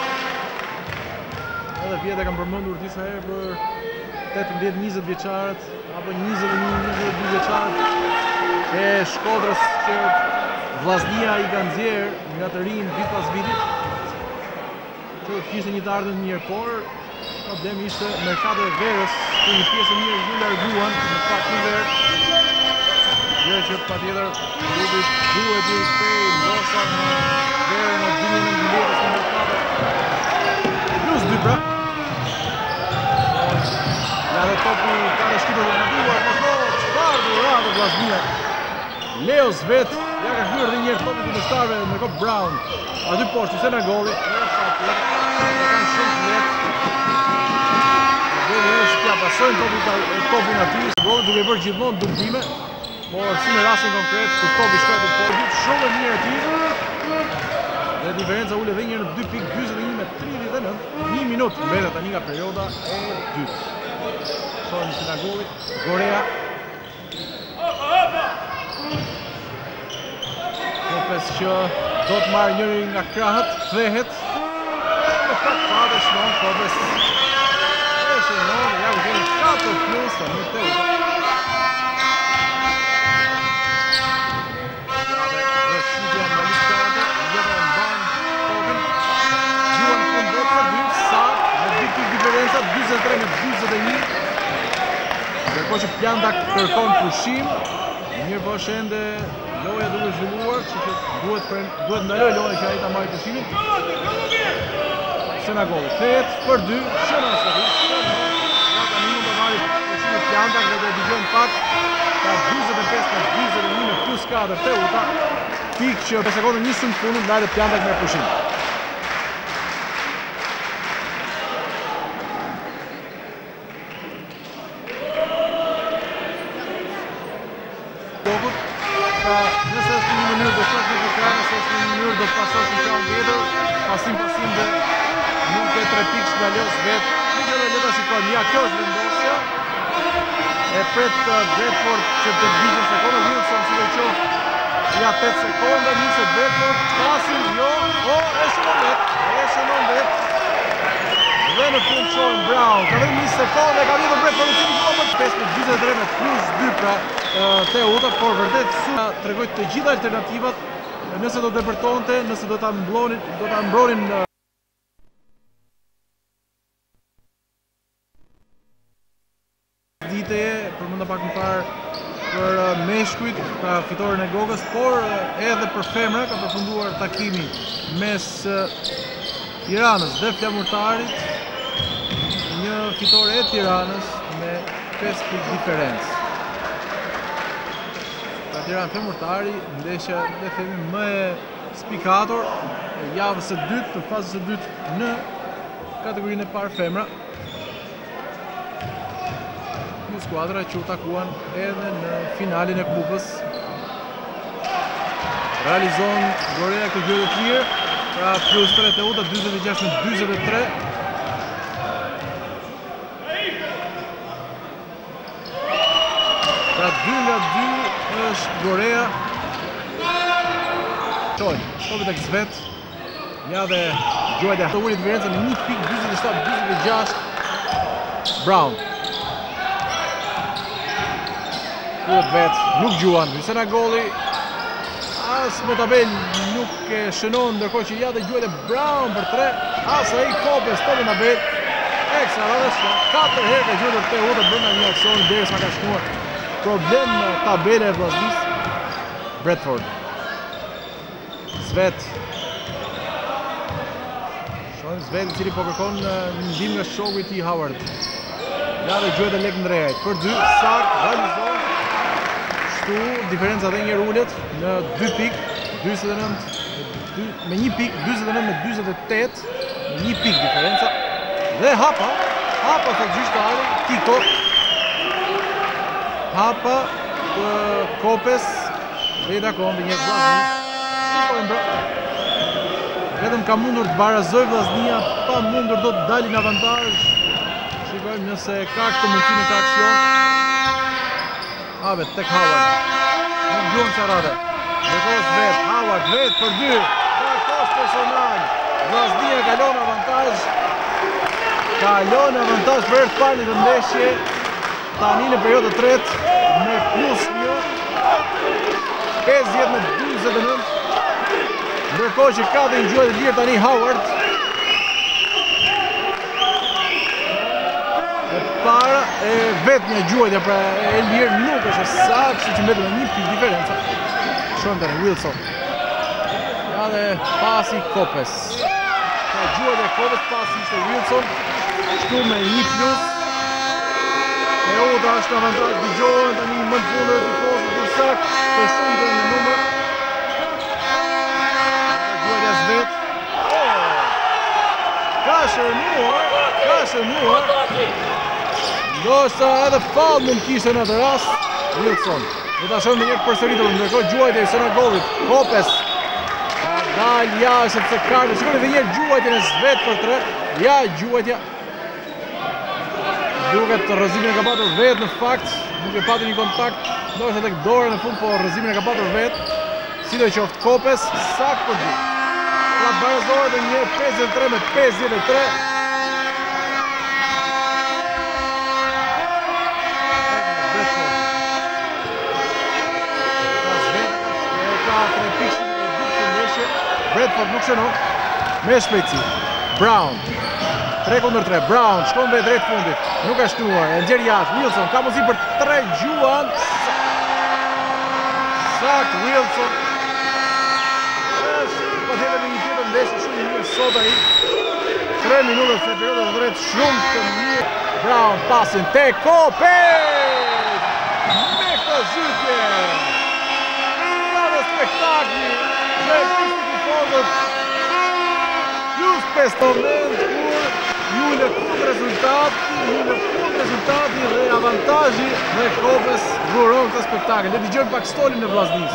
Edhe vjetë e kam përmëndur disa herë për tetëmbëdhjetë njëzet vjeçarët, apo njëzet e një njëzet e dy vjeçarët e Shkodrës që vllaznia i ka nxjerrë nga të rinë vit pas vitit. Që kishte një të ardhmë mirë, por problemi ishte merkato e verës, ku një pjesë e mirë ju larguan në fakt në verë. Gjë që patjetër klubi duhet i kthejë ndoshta në verën e dy mijë e nëntëmbëdhjetë në merkato. Plus dy pra. Ja dhe topi ka dhe shkipër të nënduar, po shko, qëfar dhe radhë vllaznia. Leo Zvet, ja ka hyrë dhe njerë topi kundërshtarëve me Kop Brown. Aty poshtë, se në goli, e fatlet, e kanë shumë të letë. Dhe dhe është tja pasojnë topin aty, goli duke bërë gjithmonë dubime, por si në rastin konkret, kur topi shkojtë të poshtë, shumë e mirë aty. Dhe diferenca ule dhe njërë në dy pikë dyzet e një me tridhjetë e nëntë, një minutë mbetet tani nga perioda e dytë. Shohim në Sinagoli, Gorea. Kopes që do të marrë njëri nga krahët, kthehet. Në pak fare shnon Kopes. E shnon, ja u keni katër plus të një të uta. Rëshidja në liskate, njëve në banë topin. Gjua në fund dhe për dy, Sak, me dy pik diferenca, dyzet e tre me dyzet e një. Ndërkohë që Pjanda kërkon pushim, mirë po shende loja duke zhvilluar, që që duhet, duhet ndaloj loja që a i ta marrë pushimin. Senagoli, kthehet për dy, Shëna sëri, Shëna, ja ka një mund të marrë pushimin Pjanda, dhe të digjon pak, ka dyzet e pesë me dyzet e një me plus katër të uta, pik që për sekundë njësën fundin, dhe dhe Pjanda me pushim. Nëse është një mënyrë do shak një ekran, nëse është një mënyrë do të pasosh një plan tjetër, pasim pasim dhe nuk ke tre pikë nga los vetë. Nuk edhe le ta shikojmë, ja kjo është vendosja. E pret Bradford që të vijë sekonda, Wilson si do qoftë ja tetë sekonda, niset Bradford, pasim, jo, o, e shënon vetë, e shënon vetë. Dhe në fund shohim Brown, ka vetëm një sekondë, ka vjetur Bradford në cilin kohë, pesë me dyzet e tre me plus dy pra te uta, por vërtet su tregoj të gjitha alternativat nëse do të depërtonte, nëse do ta mblonin, do ta mbronin dite, përmenda pak më parë për meshkujt, pra fitoren e Gogës, por edhe për femra ka përfunduar takimi mes Tiranës dhe Flamurtarit, një fitore e Tiranës me pesë pikë diferencë. Pra Tiranë Flamurtari, ndeshja le themi më e spikator e javës së dytë, të fazës së dytë në kategorinë e parë femra. Një skuadra që u takuan edhe në finalin e kupës. Realizon Gorea këtë gjë të tjerë, pra plus tre të uta, dyzet e gjashtë me dyzet e tre. Pra dy nga dy është Gorea. Qojnë, shkove të kësvet. Ja dhe Gjuajtja të uri diferenca në një pikë, dyzet e shtatë, dyzet e gjashtë. Brown. Kuret vetë, nuk gjuan. Senagoli, as me tabel nuk e shënon, ndërkohë që ja dhe Gjuajtja Brown për tre. As ai Kopes, të me tabel. Ekstra rrës, katër herë ka gjuajtur te uta brenda një aksioni derisa ka shkuar. Problem në tabele e vllaznis Bradford. Svet. Shohim Svet i cili po kërkon ndihmë nga shoku i tij Howard. Ja dhe Gjuajtja lek ndrejt. Për dy, Sak realizon. Shtu diferenca edhe një herë ulet në dy pikë, dyzet e nëntë me një pikë, dyzet e nëntë me dyzet e tetë, një pikë diferenca. Dhe hapa, hapa të gjyqtari, Tiko. Hapa, Kopes, dhe i dakon dhe një vllaznia. Vetëm ka mundur të barazoj vllaznia, pa mundur do të dalin avantazh. Shikojmë nëse ka këtë mundësi në të aksion. Abe, tek Howard. Nuk gjuhën që rade. Ndërkohë vet, Howard vet për dy. Ka kos personal. Vllaznia kalon avantazh. Kalon avantazh për herë të parë në këtë ndeshje. Tani në periudhën e tretë me plus një. pesëdhjetë me dyzet e nëntë. Ndërkohë që ka dhe një gjuajtë lirë tani Howard. E para e vetë një gjuajtja pra e lirë nuk është e saktë, kështu që mbetet me një pikë diferenca. Shohim tani Wilson. Ja dhe pasi Kopes. Ka gjuajtja Kopes, pasi ishte Wilson. Shtu me një plus. E uta është në avantazh, dëgjohen tani më të fundit e tifozëve për Sak, të shumtë në numër. Gjuajtja Svet. Ka shërnuar, ka shërnuar. Ndoshta edhe fall mund kishte në atë rast Wilson. Do ta shohim një herë përsëritur, ndërkohë Gjuajtja i Senagolit, Kopes. Dal jashtë sepse ka, shikoni edhe një herë Gjuajtjen e Svet për tre. Ja Gjuajtja. Duket rrezimin e ka patur vetë në fakt, nuk e pati një kontakt, ndoshta tek dora në fund, po rrezimin e ka patur vetë. Si do qoftë Kopes, sakt për dy. Pra barazohet dhe një pesëdhjetë e tre me pesëdhjetë e tre. Bradford nuk shënon, me shpejtësi. Brown, tre kundër tre, Brown, shkon me drejt fundit, nuk ka shtuar, e nxjerr jashtë, Wilson, ka mundësi për tre, Gjuan. Sakt, Wilson. Po të edhe një tjetër ndeshje shumë mirë sot ai. tre minuta se periudha të drejt shumë të mirë. Brown, pasin te Kopes! Me këtë zhytje! Ka dhe spektakli! Dhe plus pesë moment kur ju në fund rezultati, ju në fund rezultati dhe avantazhi dhe Kopes dhuron këtë spektakël. Le dëgjojmë pak stolin në Vllaznis.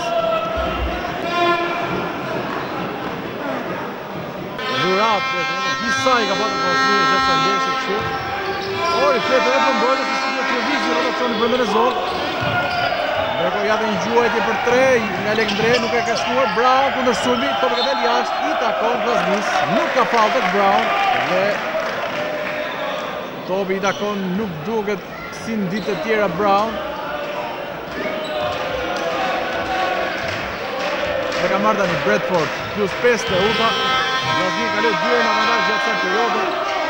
Dhurat, disa i ka pasur Vllaznia gjatë sa ndeshje kështu. Ori fletë edhe për mbrojtës se si do të lëvizë rotacioni brenda në zonë. Ndërko ja dhe një gjuajtje për tre, nga Lekndre nuk e ka shkuar, Brown kundër sulmi, topi ka del jashtë, i takon Vllaznis, nuk ka fallë tek Brown, dhe topi i takon nuk duket si në ditë të tjera Brown. Dhe ka marrë tani Bradford, plus pesë të uta, Vllaznia ka lënë dy në avantazh gjatë kësaj periudhe.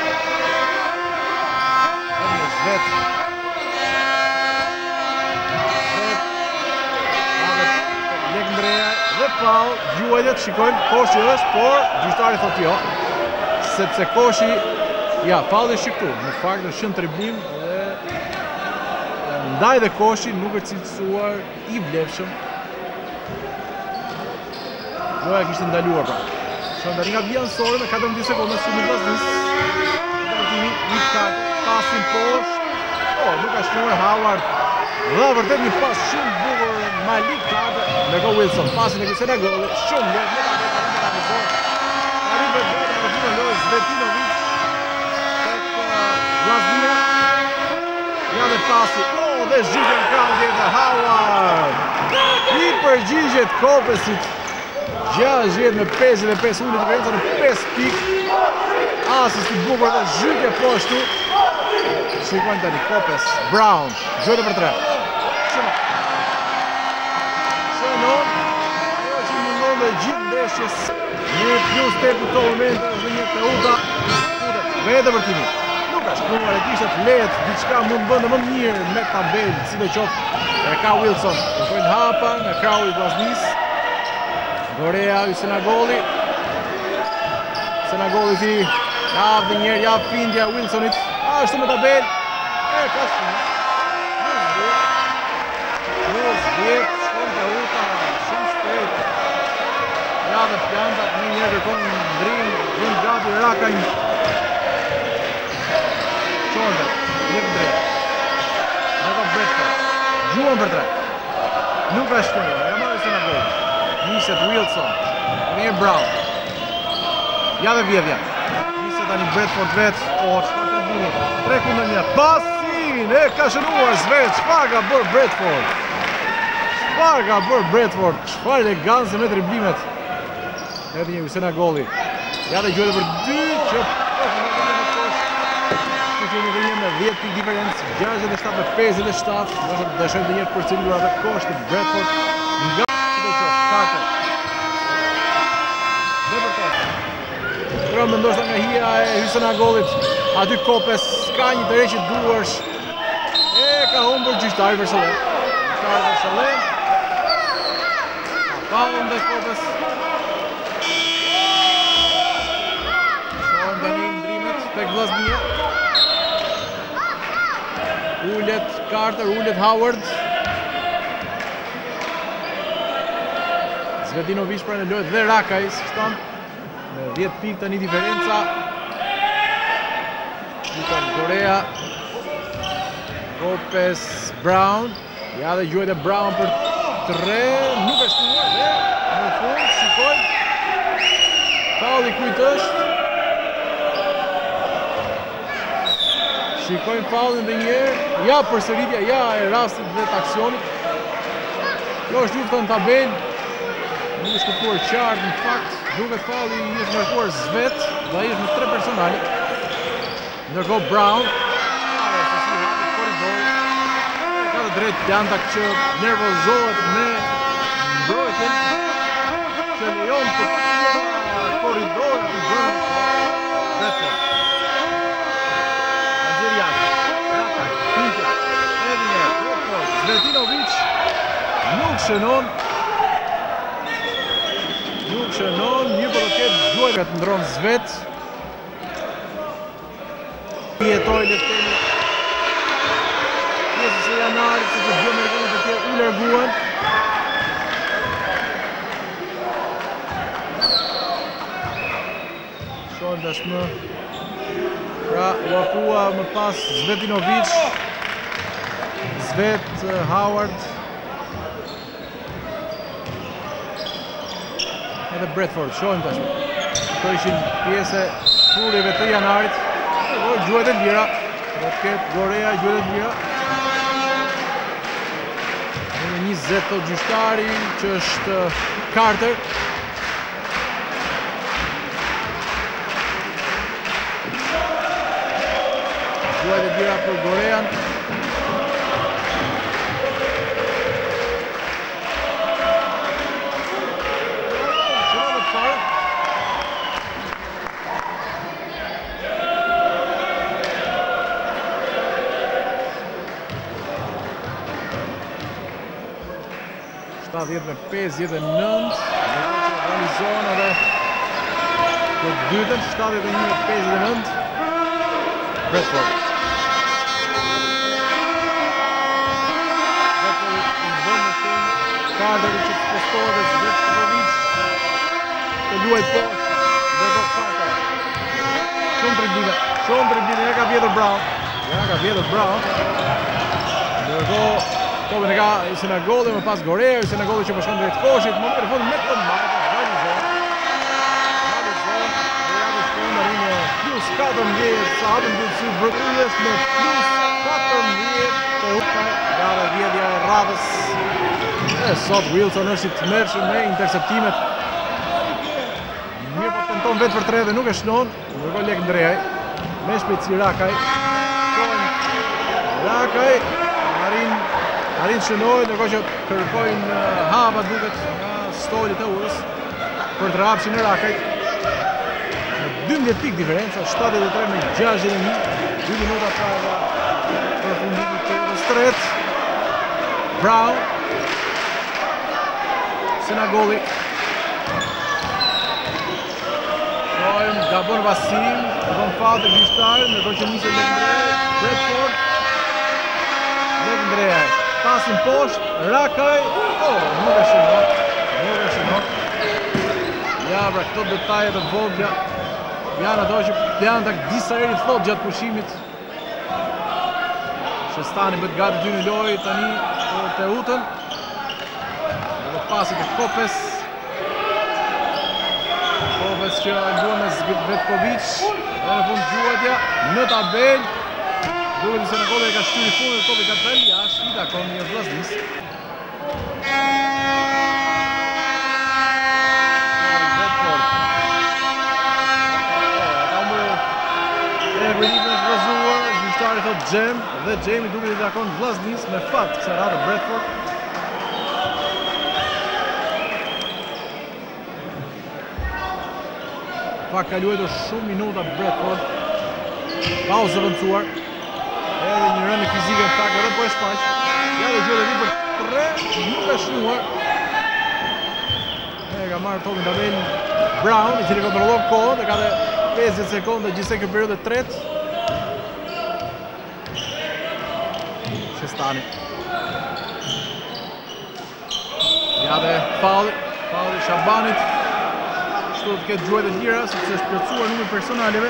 Edhe Zvet. Dhe pau, gjuajtjet shikojnë, Koshi është, por gjyqtari thotë jo, sepse Koshi, ja, falli është këtu, në fakt është në tribun dhe ndaj dhe Koshi nuk është cilësuar i vlefshëm. Gjuaja kishte ndaluar pra. Shëndari nga vija nësore me katërmbëdhjetë sekonda shumë në Vllaznis. Ndërtimi, një kakë, pasin poshtë, oh, nuk ka shtuar Howard. Dha vërtet një pas shumë bukur Malik Kade, ndërko Wilson, pasin e kësena gëllë, shumë gëllë, në të të të të zonë. Arrive gëllë në të në lojë Svetinovic, tek Vllaznia, ja dhe pasi, oh, dhe zhytje në kam dhe Howard. I përgjigjet Kopesit, gjashtëdhjetë me pesëdhjetë e pesë, unë diferenca në pesë pikë, asis të bukur dhe zhytje poshtu. Shikojnë tani Kopes, Brown, gjojtë për tre. Shënon, jo që mundon dhe gjithë ndeshjes. Një plus të këto momente është një të uta. Vete vërtimi. Nuk ka shkruar e kishtë të letë, diçka mund bëndë më mirë me tabel, si dhe qoftë. E ka Wilson, kërkojnë hapa nga krahu i Vllaznis. Gorea, i Senagoli. Senagoli ti, javë dhe njerë, javë findja Wilsonit. Ashtu me tabel, e ka shumë, njëzë djetë, shkon të uta, shumë shpejt. Ja dhe pjantat, një njerë kërkon në ndrim, vënd gati Rakajnë. Qonde, një këndre, në ka Bradford, gjuan për tre. Nuk ka shkone, ja marrë se në gojë. Niset Wilson, një Brown. Ja dhe vjedhja. Niset tani Bradford vetë, o, shka tre kundër një, pasin e ka shënuar Zvet, çfarë ka bërë Bradford? Çfarë ka bërë Bradford? Çfarë elegancë me driblimet. Edhe një Senagoli. Ja dhe gjojtë për dy që kemi dhe një me dhjetë pikë diferencë, gjashtëdhjetë e shtatë me pesëdhjetë e shtatë, do të dëshojmë dhe njërë për cilur atë koshtë të Bradford nga të qoftë, Carter. Dhe për të. Rëmë ndoshta nga hija e Senagolit. Aty Kopes ka një tërheqje duarsh. E ka humbur gjyqtari për Shalem. Gjyqtari për Shalem. Ka humbur dhe Kopes. Shohim tani ndrimet tek Vllaznia. Ullet Carter, ullet Howard. Svetinovic pra në lojë dhe Rakaj, si shton. Me dhjetë pikë tani diferenca. Gorea, Kopes, Brown, ja dhe gjuajt e Brown për tre, nuk e shkuar dhe në fund, shikoj, falli kujt është, shikojnë fallin dhe njerë, ja përsëritja, ja e rastit dhe të aksionit, kjo është lufta në tabel, Nuk është kuptuar qartë në fakt, duket falli i është ngarkuar Zvet, dhe ai është në tre personale. Ndërkohë Brown, se si hapet korridor, ka të drejtë Pjantak që nervozohet me mbrojtjen që lejon të korridor të brenda Bradford. Zvetinovic nuk shënon nuk shënon një po do ketë duhet të ndronë Zvet jetoj lefteni pjesës e janarit se të dy amerikanët të tjerë u larguan shohim tashmë pra u afrua më pas Zvetinovic Zvet, Howard edhe Bradford, shohim tashmë. Këto ishin pjesë turjeve të janarit. Gjuhët e lira, do të ketë Gorea gjuhët e lira. Në njëzet të gjyshtari që është Carter. Gjuhët e lira për Gorean. shtatëdhjetë me pesëdhjetë e nëntë, realizohen edhe të dytën, shtatëdhjetë e një me pesëdhjetë e nëntë, Bradford. Bradford i bën me tim, Carteri që të postohet dhe Zvetinovic të luaj poshtë, dhe do Carter. Shumë tribune, shumë tribune, ja ka vjetër Brown, ja ka vjetër Brown, ndërko Topin e ka i Senagolli, më pas Gorea, i Senagolli që përshkon drejt koshit, më në fund me të marrë, realizohen. Realizohen, Gorea të shkon në rinë plus katërmbëdhjetë, sa hapën dy sy Brooklynës me plus katërmbëdhjetë, të hukaj, nga dhe vjedhja e radhës. E sot Wilson është i të mërshëm me interceptimet. Mirë po tenton vetë për tre dhe nuk e shnon, nërko lek ndrejaj, me shpejtësi Rakaj. Rakaj, Marin Arrin shënojnë, nërko që kërkojnë hapa duket nga stolit e urës për të rapshin e Rakajt. Në dymbëdhjetë pikë diferenca, shtatëdhjetë e tre me gjashtëdhjetë e një, dy minuta para përfundimit të orës tret. Brown, Senagolli. Shojmë Gabon Vasim, Gabon Fatë e gjyshtarë, nërko që njëse Lekndrej, Bradford, Lekndrej. Pasin poshtë, Rakaj, oh, nuk e shënon, nuk e shënon. Ja, pra, këto detajet të vogla, janë ato që Pjantak disa eri thot gjatë pushimit. Shestani bët gati dy në loj, tani të utën. Dhe pasit e Kopes. Kopes që duhe me Zvetkovic, dhe në fund gjuatja, në tabel. Duke të Senagolli e ka shtyri fundë dhe topi ka të dalë jashtë, i takon një vllaznis. Bradford. Ka më e rritën e vllazuar, gjyqtari thot Gjem, dhe Gjemi duke të takon vllaznis me fat kësa ratë Bradford. Pak ka luajtur shumë minuta Bradford. Pauzë vëndësuar. Edhe një rëndë fizike në fakt, edhe po e shpaq. Ja dhe gjë dhe vi për tre, nuk e shnuar. E ka marrë topin tabelin Brown, i cili kontrollon kohën, dhe ka dhe pesëdhjetë sekonda gjithse kjo periudhë e tretë. Shestani. Ja dhe falli, falli Shabanit. Shtu të ketë gjuajt e lira, sepse është plotësuar numër personaleve.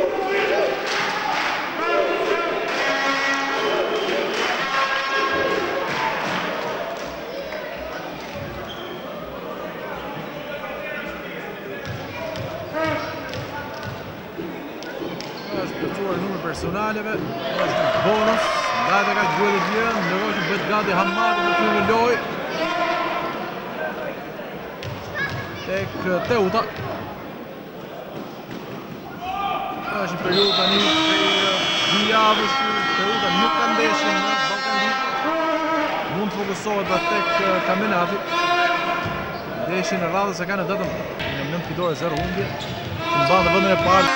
Personaleve, është bonus, ndajt e ka gjuhet e gjera, ndërko që bëtë gati Hamadi për të në loj. tek Teuta. Është një periudhë tani dy javësh ku Teuta nuk ka ndeshje në Ballkan League. Mund të fokusohet tek kampionati. Ndeshjen e radhës e ka në datën në nëntë fitore zero humbje. Që mban në vendin e parë.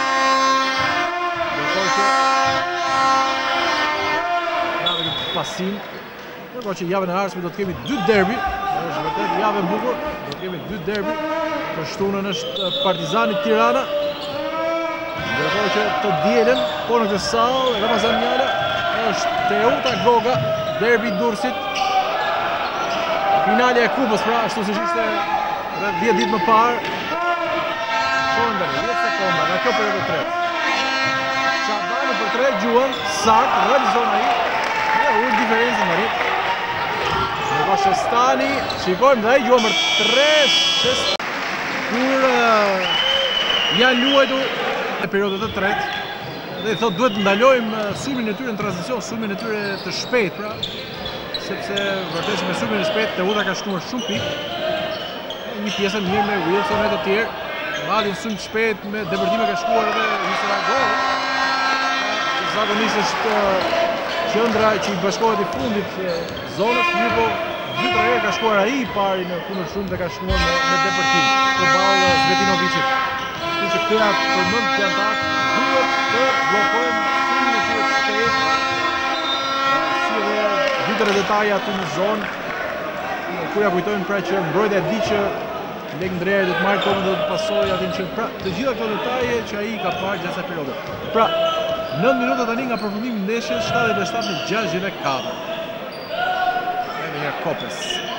Javën pasim. Ndërkohë që javën e ardhshme do të kemi dy derbi. Është vërtet javë e bukur. Do të kemi dy derbi. Për shtunën është Partizani Tirana. Ndërkohë që të dielën, po në këtë sallë, Ramazan Njala, është Teuta Goga, derbi i Durrësit. Finalja e kupës, pra, ashtu siç ishte rreth dhjetë ditë më parë. Shohim tani dhjetë sekonda nga kjo periudhë e tretë. Shabani për tre gjuhën, saktë, realizon ai. Ja, u diferencën tani. Ndërkohë Shestani, shikojmë dhe ai gjuhën për tre Shestani. Kur uh, janë luajtur e periudhët e tretë, dhe i thotë duhet ndalojmë sulmin e tyre në tranzicion, sulmin e tyre të shpejt, pra, sepse vërtet që me sulmin e shpejt Teuta ka shkuar shumë pikë. Një pjesë e mirë me Wilson e të tjerë. Madhin sulm të shpejt me depërtime ka shkuar edhe Nisra Gol. Zakonisht është qendra që i bashkohet i fundit zonës, mirë po dy tre herë ka shkuar ai i pari në kundër shumë dhe ka shkuar me, me depërtim përballë Zvetinovicit. Kështu që këta përmend që ata duhet të bllokojnë sulmin e tyre të shpejt. Si edhe dy tre detaje aty në zonë. Kur ja kujtojnë pra që mbrojtja e di që Lek Ndreja do të marrë kohën dhe do të pasojë atë që pra të gjitha këto detaje që ai ka parë gjatë asaj periudhe. Pra, nëntë minuta tani nga përfundimi i ndeshjes, shtatëdhjetë e shtatë në gjashtëdhjetë e katër. Edhe një Kopes.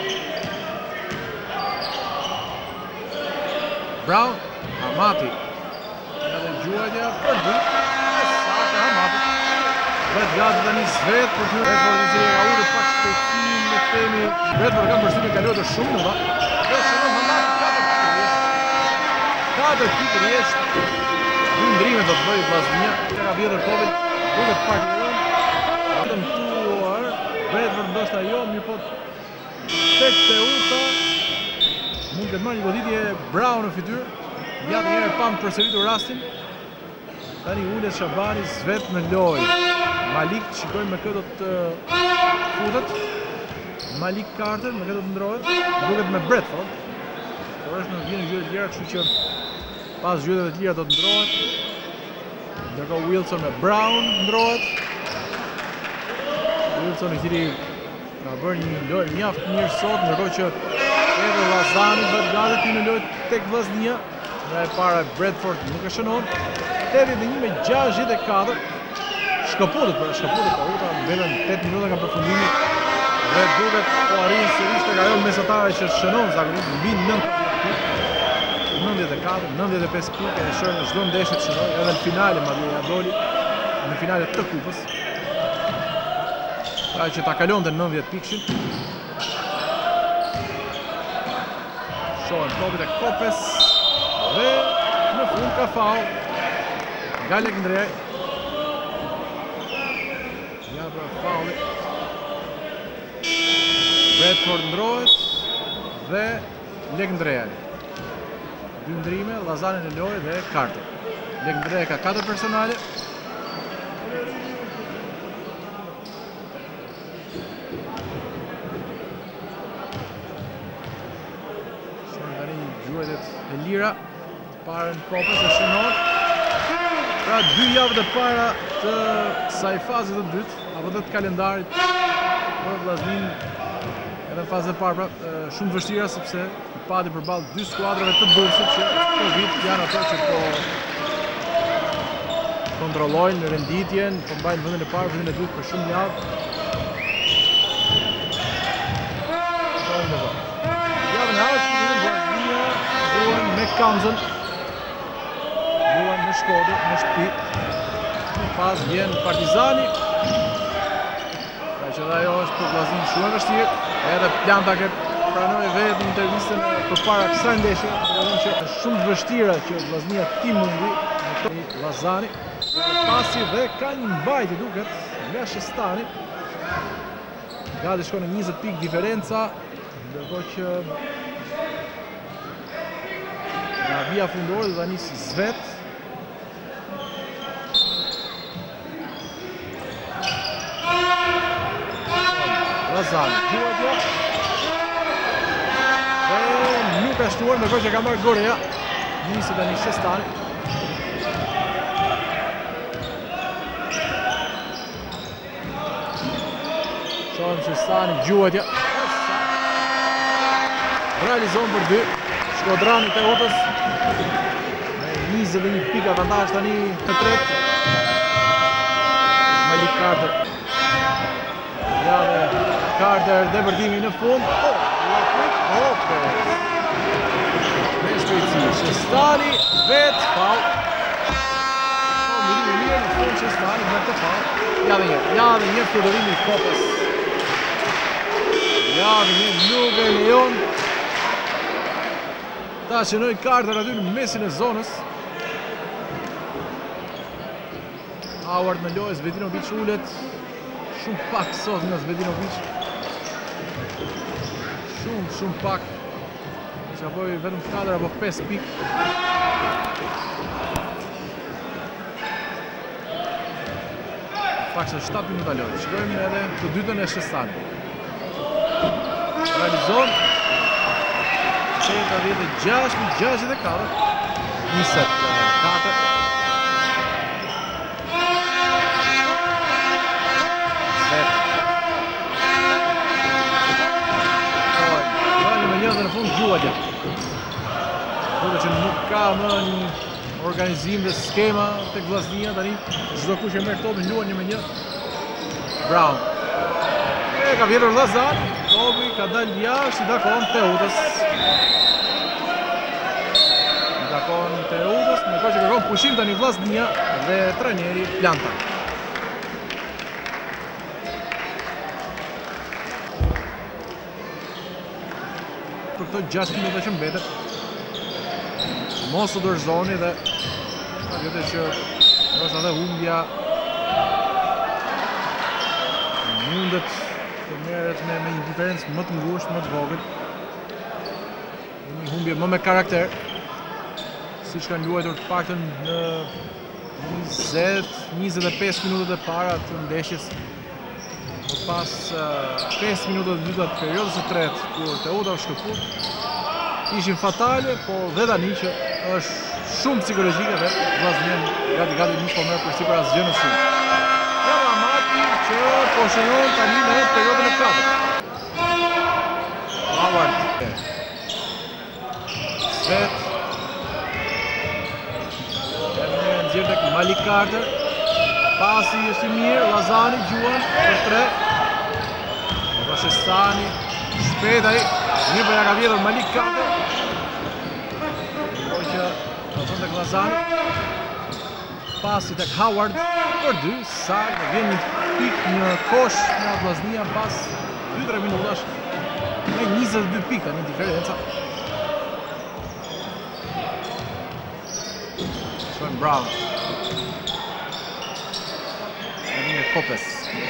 Brown, Hamati. Edhe gjuajtja për dy. Saktë Hamati. Vetë gati tani Svet për të reformizirë ka urë pak shpejtësim me temi. Vetë për kanë përshtypje kaluar të shumë minuta. Dhe shënon Hamati katër pikë rresht. Dy ndrime do të bëjë Vllaznia. Ka vjetër Kovin, duket pak i rënd. Vetëm tuar, vetë ndoshta jo, mirë po tek Teuta mund të marrë një goditje Brown në fytyrë. Ja të herë pam përsëritur rastin. Tani ulet Shabani, Svet në lojë. Malik, shikojmë me këtë do të futet. Malik Carter, me këtë do të ndrohet. Duket me Bradford. Por është në vjen gjëra të tjera, kështu që pas gjërat e tjera do të ndrohet. Ndërkohë Wilson me Brown ndrohet. Wilson i cili ka bërë një lojë mjaft mirë sot, ndërkohë që edhe Lazani bëhet gati ty në lojë tek Vllaznia. Nga e para Bradford nuk e shënon. tetëdhjetë e një me gjashtëdhjetë e katër. Shkëputet për shkëputet Teuta, mbeten tetë minuta nga përfundimi. Dhe duket po arrin sërish tek ajo mesatare që shënon zakonisht mbi nëntëdhjetë e katër, nëntëdhjetë e pesë pikë, e shohim në çdo ndeshje të shënoi, edhe në finale madje ja doli në finale të kupës. Pra që ta kalonte nëntëdhjetë pikëshin. Shohim topit e Kopes dhe në fund ka faul nga Lek Ndreja. Ja për fauli. Bradford ndrohet dhe Lek Ndreja. Dy ndrime, Lazani në lojë dhe Carter. Lek Ndreja ka katër personale. Shohim tani gjuajtjet e lira. Parën Kopes e shënon. Pra dy javët e para të kësaj faze të dytë, apo të kalendarit për Vllaznin edhe në fazën e parë, pra shumë vështira sepse pati përballë dy skuadrave të Durrësit që këtë vit janë ato që po kontrollojnë renditjen, po mbajnë vendin e parë, vendin e dytë për shumë javë. Javën e ardhshme Vllaznia luan me Kamzën. Luan në Shkodër, në shtëpi. Më pas vjen Partizani. Pra që dhe ajo është për Vllaznin shumë e vështirë. Edhe Planta ke pranoi vetë në intervistën përpara kësaj ndeshje, thonë që është shumë të vështira që Vllaznia ti mundi në këtë Lazani. Pasi dhe ka një mbajtje duket nga Shestani. Gati shkon në njëzet pikë diferenca, ndërkohë që Nga via fundore dhe tani Svet. Lazani, Gjuajtja. Dhe nuk ka shtuar, me që ka marrë Gorea. Nisë tani Shestani. Shohem Shestani, Gjuajtja. Realizon për dy. Shkodrani Teutës. Me njëzet dhe një pika avantazh tani në tret. Malik Carter. Ja dhe Carter depërtimi në fund. Oh, Lapik, Lopez. Me shpejtësi, Shestani, vet, faul. Oh, mirë, mirë, në fund Shestani, me të faul. Ja dhe një, ja dhe një përdorimi Kopes. Ja dhe një nuk e lejon. Ta qënoj Carter aty në mesin e zonës. Howard në lojë, Zvetinovic ullet. Shumë pak sot nga Zvetinovic. Shumë, shumë pak. Që apoj vetëm katër apo pesë pik. Pak se shtatë minuta lojë. Shikojmë edhe të dytën e Shestani. Realizon. tetëdhjetë e gjashtë, gjashtëdhjetë e katër. njëzet e katër. Në fund Gjuajtja. Duke që nuk ka më një organizim dhe skema tek Vllaznia tani, çdo kush e merr topin luan një me një. Brown. E ka vjetur Lazar, topi ka dalë jashtë i takon Teutës. I takon Teutës, me kohë që kërkon pushim tani Vllaznia dhe trajneri Planta. Për këto gjashtë minuta që mbetet. Mos të dorëzoni dhe vjetë që nështë edhe humbja mundet të merret me, me një diferencë më të ngushtë, më të vogël. Një humbje më me karakter. Si që kanë luajtur të paktën në njëzet, njëzet e pesë minutët e para të ndeshjes. Pas pesë minutët të dyta të periodës së tretë, kur Teuta u shkëput, ishin fatale, po dhe tani që është shumë psikologjike dhe Vllaznia gati gati nuk po merr përsipër asgjë në sulm. Ja Ramati që po shënon tani në periodën e katërt. Howard. Svet. Edhe nxjerr tek Malik Carter. Pasi është i mirë, Lazani gjuan për tre. Shestani, shpejt ai, një për ja ka vjetur Malik Carter. Por që nëzën tek Lazani. Pasi tek Howard për dy, sak, vjen një pik, një kosh nga Vllaznia pas dy tre minutash. Me njëzet e dy pik, tani diferenca. Shohem Brown. Kopes.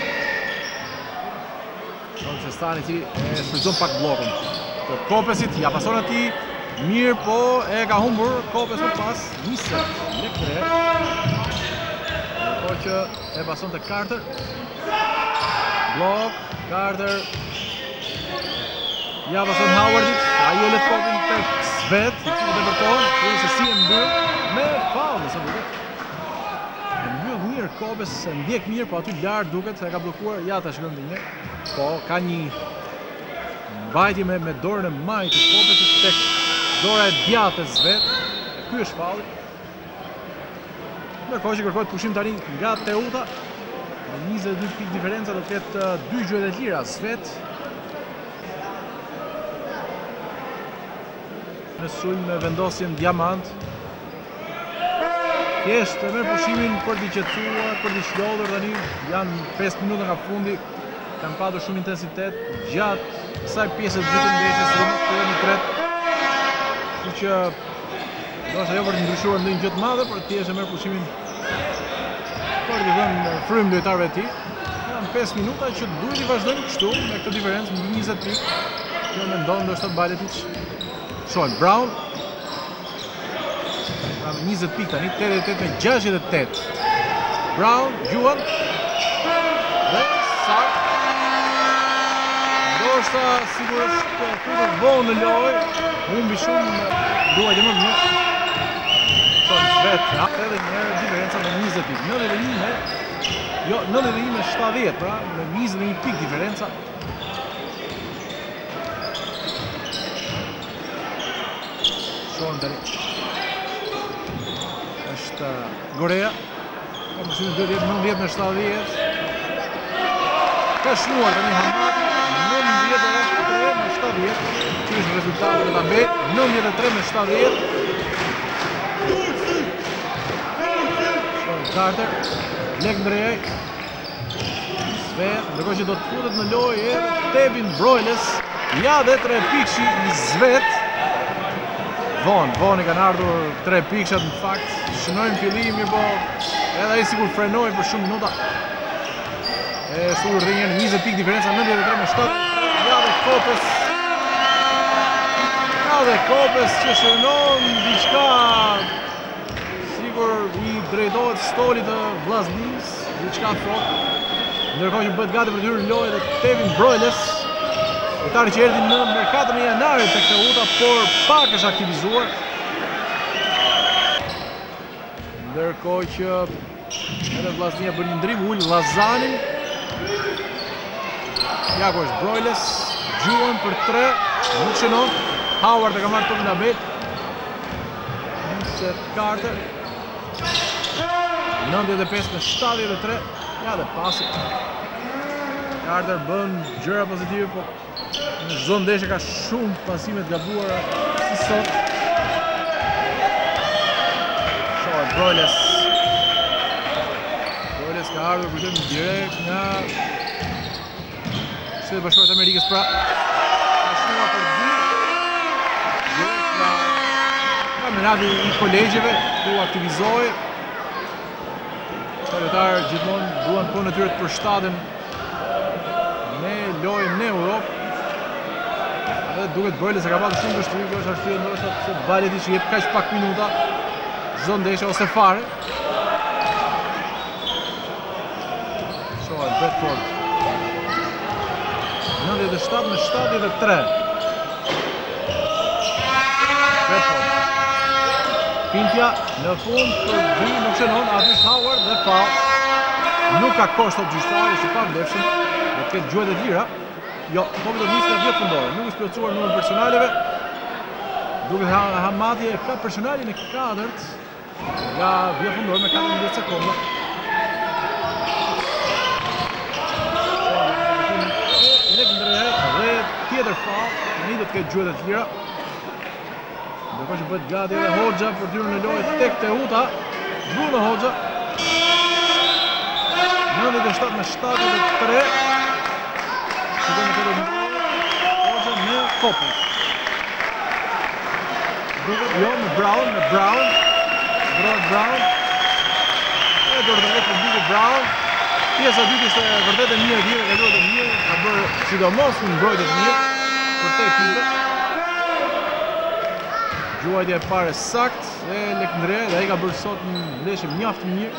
Shestani që e sfrytëzon pak blokun. Por Kopesit ja pason atij mirë, po e ka humbur Kopes më pas njëzet me tre. Po që e pason te Carter. Blok, Carter. Ja pason Howardit, ai e let kopin tek Svet, i cili depërton, kur se si e mbyll me faul, sa duket. Mirë, Kopes se ndjek mirë, po aty lartë duket se e ka blokuar, ja ta shkojmë dhe një. Po, ka një mbajtje me, me dorën e majtë të Kopesit tek dora e djathtë e Svet. Ky është faulli. Ndërkohë që kërkohet pushim tani nga Teuta. Me njëzet e dy pikë diferenca do të ketë dy gjuhet e lira Svet. Në sulm me vendosjen diamant. Thjesht e merr pushimin për t'i qetësuar, për t'i shlodhur tani. Janë pesë minuta nga fundi. Kanë patur shumë intensitet gjatë kësaj pjese të dytë të ndeshjes së periudhës së tretë. Kështu që ndoshta jo për të ndryshuar ndonjë gjë të madhe, por thjesht e merr pushimin për t'i dhënë frym lojtarëve të tij. Janë pesë minuta që duhet i vazhdojnë kështu me këtë diferencë mbi njëzet pikë. Kjo mendon ndoshta Baletic. Shohem Brown. me njëzet pikë tani, tetëdhjetë e tetë me gjashtëdhjetë e tetë. Brown, Gjuan. Dhe sakt. Ndoshta sigurisht futur vonë në lojë, humbi shumë duaj më mirë. Son vet, edhe një herë diferenca me njëzet pikë. nëntëdhjetë e një me jo, nëntëdhjetë e një me shtatëdhjetë, pra me njëzet e një pikë diferenca. Shohim tani. Është Gorea. Ka përshime nëntëdhjetë me shtatëdhjetë. Ka shnuar tani Hamati, nëntëdhjetë e tre me shtatëdhjetë. Që është rezultatet e tabelës, nëntëdhjetë e tre me shtatëdhjetë. Shohim Carter, lek ndrejaj. Svet, ndërkohë që do të futet në lojë edhe Tevin Broyles. Ja dhe tre pikëshi i Svet. Von, Von i kanë ardhur tre pikëshat në fakt, shënojnë fillim, mirë po edhe ai sigur frenoi për shumë minuta. E shtur dhe njërë njëzet pikë diferenca, nëntëdhjetë e tre me shtatëdhjetë. Ja dhe Kopes. Ja dhe Kopes që shënon diçka sigur i drejtohet stolit të Vllaznis, diçka thot. Ndërkohë që bëhet gati për të hyrë në lojë dhe Tevin Broyles. Lojtari që erdhi në merkatën e janarit tek Teuta, por pak është aktivizuar. Ndërkohë që edhe Vllaznia bën një ndrim, ul Lazanin. Ja ku është Broyles, Gjuan për tre, nuk shënon. Howard e ka marrë tokën abet. Vincent Carter. nëntëdhjetë e pesë me shtatëdhjetë e tre. Ja dhe pasi. Carter bën gjëra pozitive, po në çdo ndeshje ka shumë pasime të gabuara si sot. Shohim Broyles. Broyles ka ardhur përdem direkt nga Shtetet e Bashkuara të Amerikës, pra ka shnuar për dy direkt nga kampionati i kolegjeve ku aktivizohej. Lojtarë gjithmonë duan punën e tyre të përshtaten me lojën në Europë. Dhe duket Broyles e ka pasur shumë vështirësi, kjo është arsye ndoshta pse Baleti që jep kaq pak minuta çdo ndeshje ose fare. Shohim Bedford. nëntëdhjetë e shtatë me shtatëdhjetë e tre. Bedford. Pintja në fund për dy, nuk shënon, aty është Howard dhe foul. Nuk ka kosht të gjyqtari, që pa vlefshëm, do të ketë gjuhet e tjera. Jo, po do të nisë nga vjetë fundore, nuk është plotësuar numër personaleve. Duket Hamati e ka personalin e katërt nga vjetë fundore me katërmbëdhjetë sekonda. Lek ndrejaj dhe tjetër foul, një do të ketë gjuhet e tjera. Ndërkohë që bëhet gati edhe Hoxha për të hyrë në lojë tek Teuta. Bruno Hoxha. nëntëdhjetë e shtatë me shtatëdhjetë e tre. Shikojmë këtë Hoxha me Kopes. Jo, me Brown, me Brown. Brown, Brown. E dorë dhe vetë në Brown. Pjesa dytë ishte vërtet e mirë, dhire ka luajtur mirë, ka bërë sidomos një mbrojtje të mirë për te ekipe. Gjuajtja e pare sakt e Lekndreja dhe ai ka bërë sot një ndeshje mjaft mirë.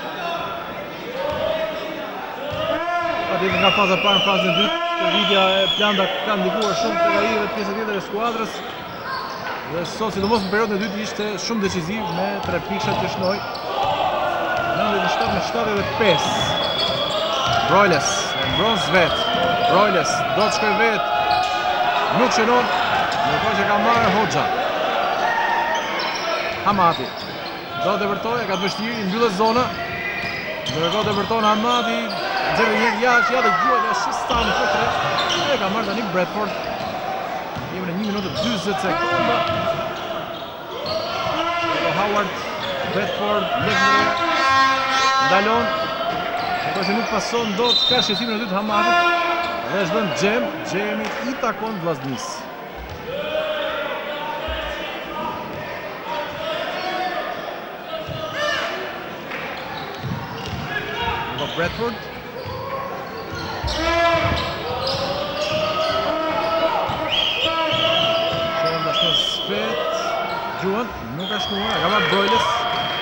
Patjetër nga faza parë në fazën e dytë, Vidja e Planda ka ndikuar shumë tek ai dhe pjesa tjetër e skuadrës. Dhe sot sidomos në periudhën e dytë ishte shumë deciziv me tre pikëshat që shnoi. nëntëdhjetë e shtatë me shtatëdhjetë e pesë. Broyles, e mbron Svet. Broyles do të shkoj vetë. Nuk shënon, ndërkohë që ka marrë Hoxha. Hamati do të vërtoj, e ka të vështirë, i mbyllët zona. Ndërkohë të vërton Hamati, nxjerrë një jashtë, ja dhe gjuajtja Shistani për tre. E ka marrë tani Bradford. Jemi në një minutë e dyzet sekonda. Howard, Bradford, Lekndreja, ndalon. Ndërkohë që nuk pason dot ka shqetësimin e dytë Hamatit. Dhe është dhënë Xhem, Xhemi i takon Vllaznis. Bradford. Shohim bashkë Svet. Gjuan, nuk ka shkuar, ka marrë Broyles.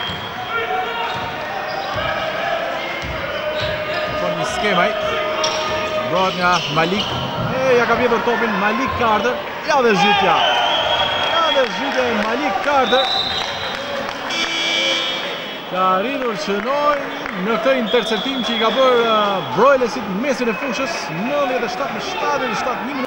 Kemaj. Mbrohet nga Malik. E ja ka vjetur topin Malik Carter. Ja dhe zhytja. Ja dhe zhytja e Malik Carter. Ka arritur Shënoj në këtë interceptim që i ka bërë uh, Broylesit në mesin e fushës. nëntëdhjetë e shtatë me shtatëdhjetë e shtatë, një minutë.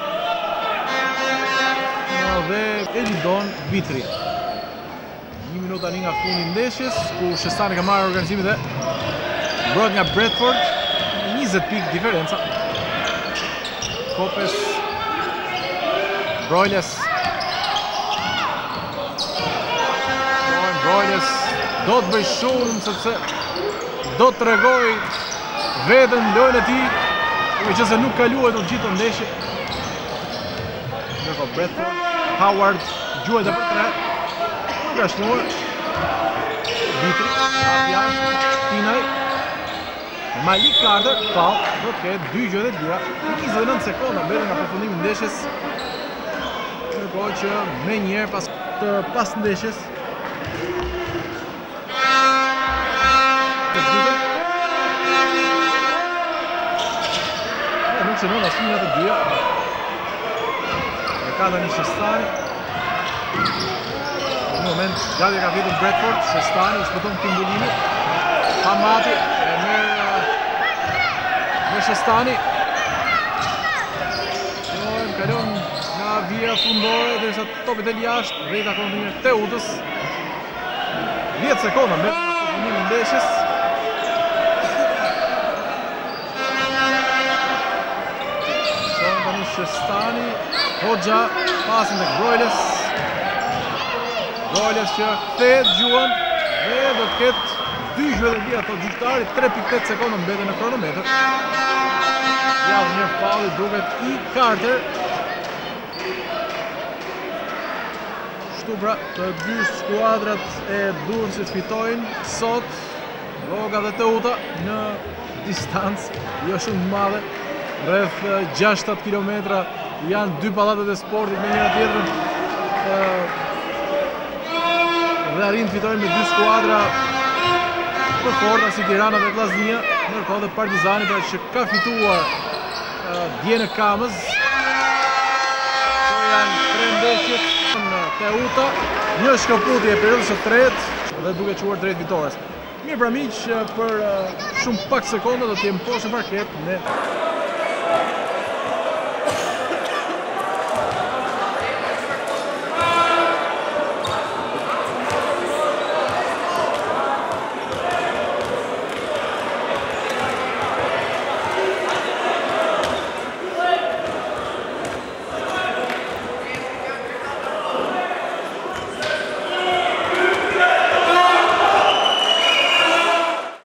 Dhe Elidon Vitri. Një minutë tani nga fundi i ndeshjes, ku Shestani ka marrë organizimin dhe mbrohet nga Bradford, njëzet pikë diferenca. Kopes, Broyles. Broyles do të bëj shumë sepse do të tregoj vetën lojën e tij, meqense nuk ka luajtur gjithë të ndeshje. Ndërkohë Bradford, Howard gjuajt e për tre. Nuk ka shnuar. Vitri, hap jashtë, Tinaj. Malik Carter, foul, do të ketë dy gjuajt e lira. njëzet e nëntë sekonda mbeten nga përfundimi i ndeshjes. Ndërkohë që menjëherë pas të pas ndeshjes nuk shënon asnjë nga të dyja. E ka tani Shestani. Në moment gati ka vjetur Bradford, Shestani u shpëton këtë mbulimi. Hamati e merr me Shestani. Kalon, kalon nga vija fundore derisa topi del jashtë dhe i takon një Teutës. dhjetë sekonda mbeten nga përfundimi i ndeshjes. Shestani, Hoxha, pasin tek Broyles. Broyles që kthehet gjuan dhe do të ketë dy gjuhë lira ato gjyqtari, tre pikë tetë sekonda mbeten në kronometër. Ja, një faul duket i Carter. Kështu pra, të dy skuadrat e Durrësit fitojnë sot Rroga dhe Teuta në distancë jo shumë të madhe. Rreth gjashtë shtatë kilometra janë dy pallatet e sportit me njëra tjetrën. Dhe arrin të fitojnë me dy skuadra të forta si Tirana dhe Vllaznia, ndërkohë dhe Partizani pra që ka fituar dje në Kamës. Këto janë tre ndeshjet në Teuta, një shkëputje e periudhës së tretë dhe duke quar drejt fitores. Mirë pra miq, për shumë pak sekonda do të jem poshtë parket ne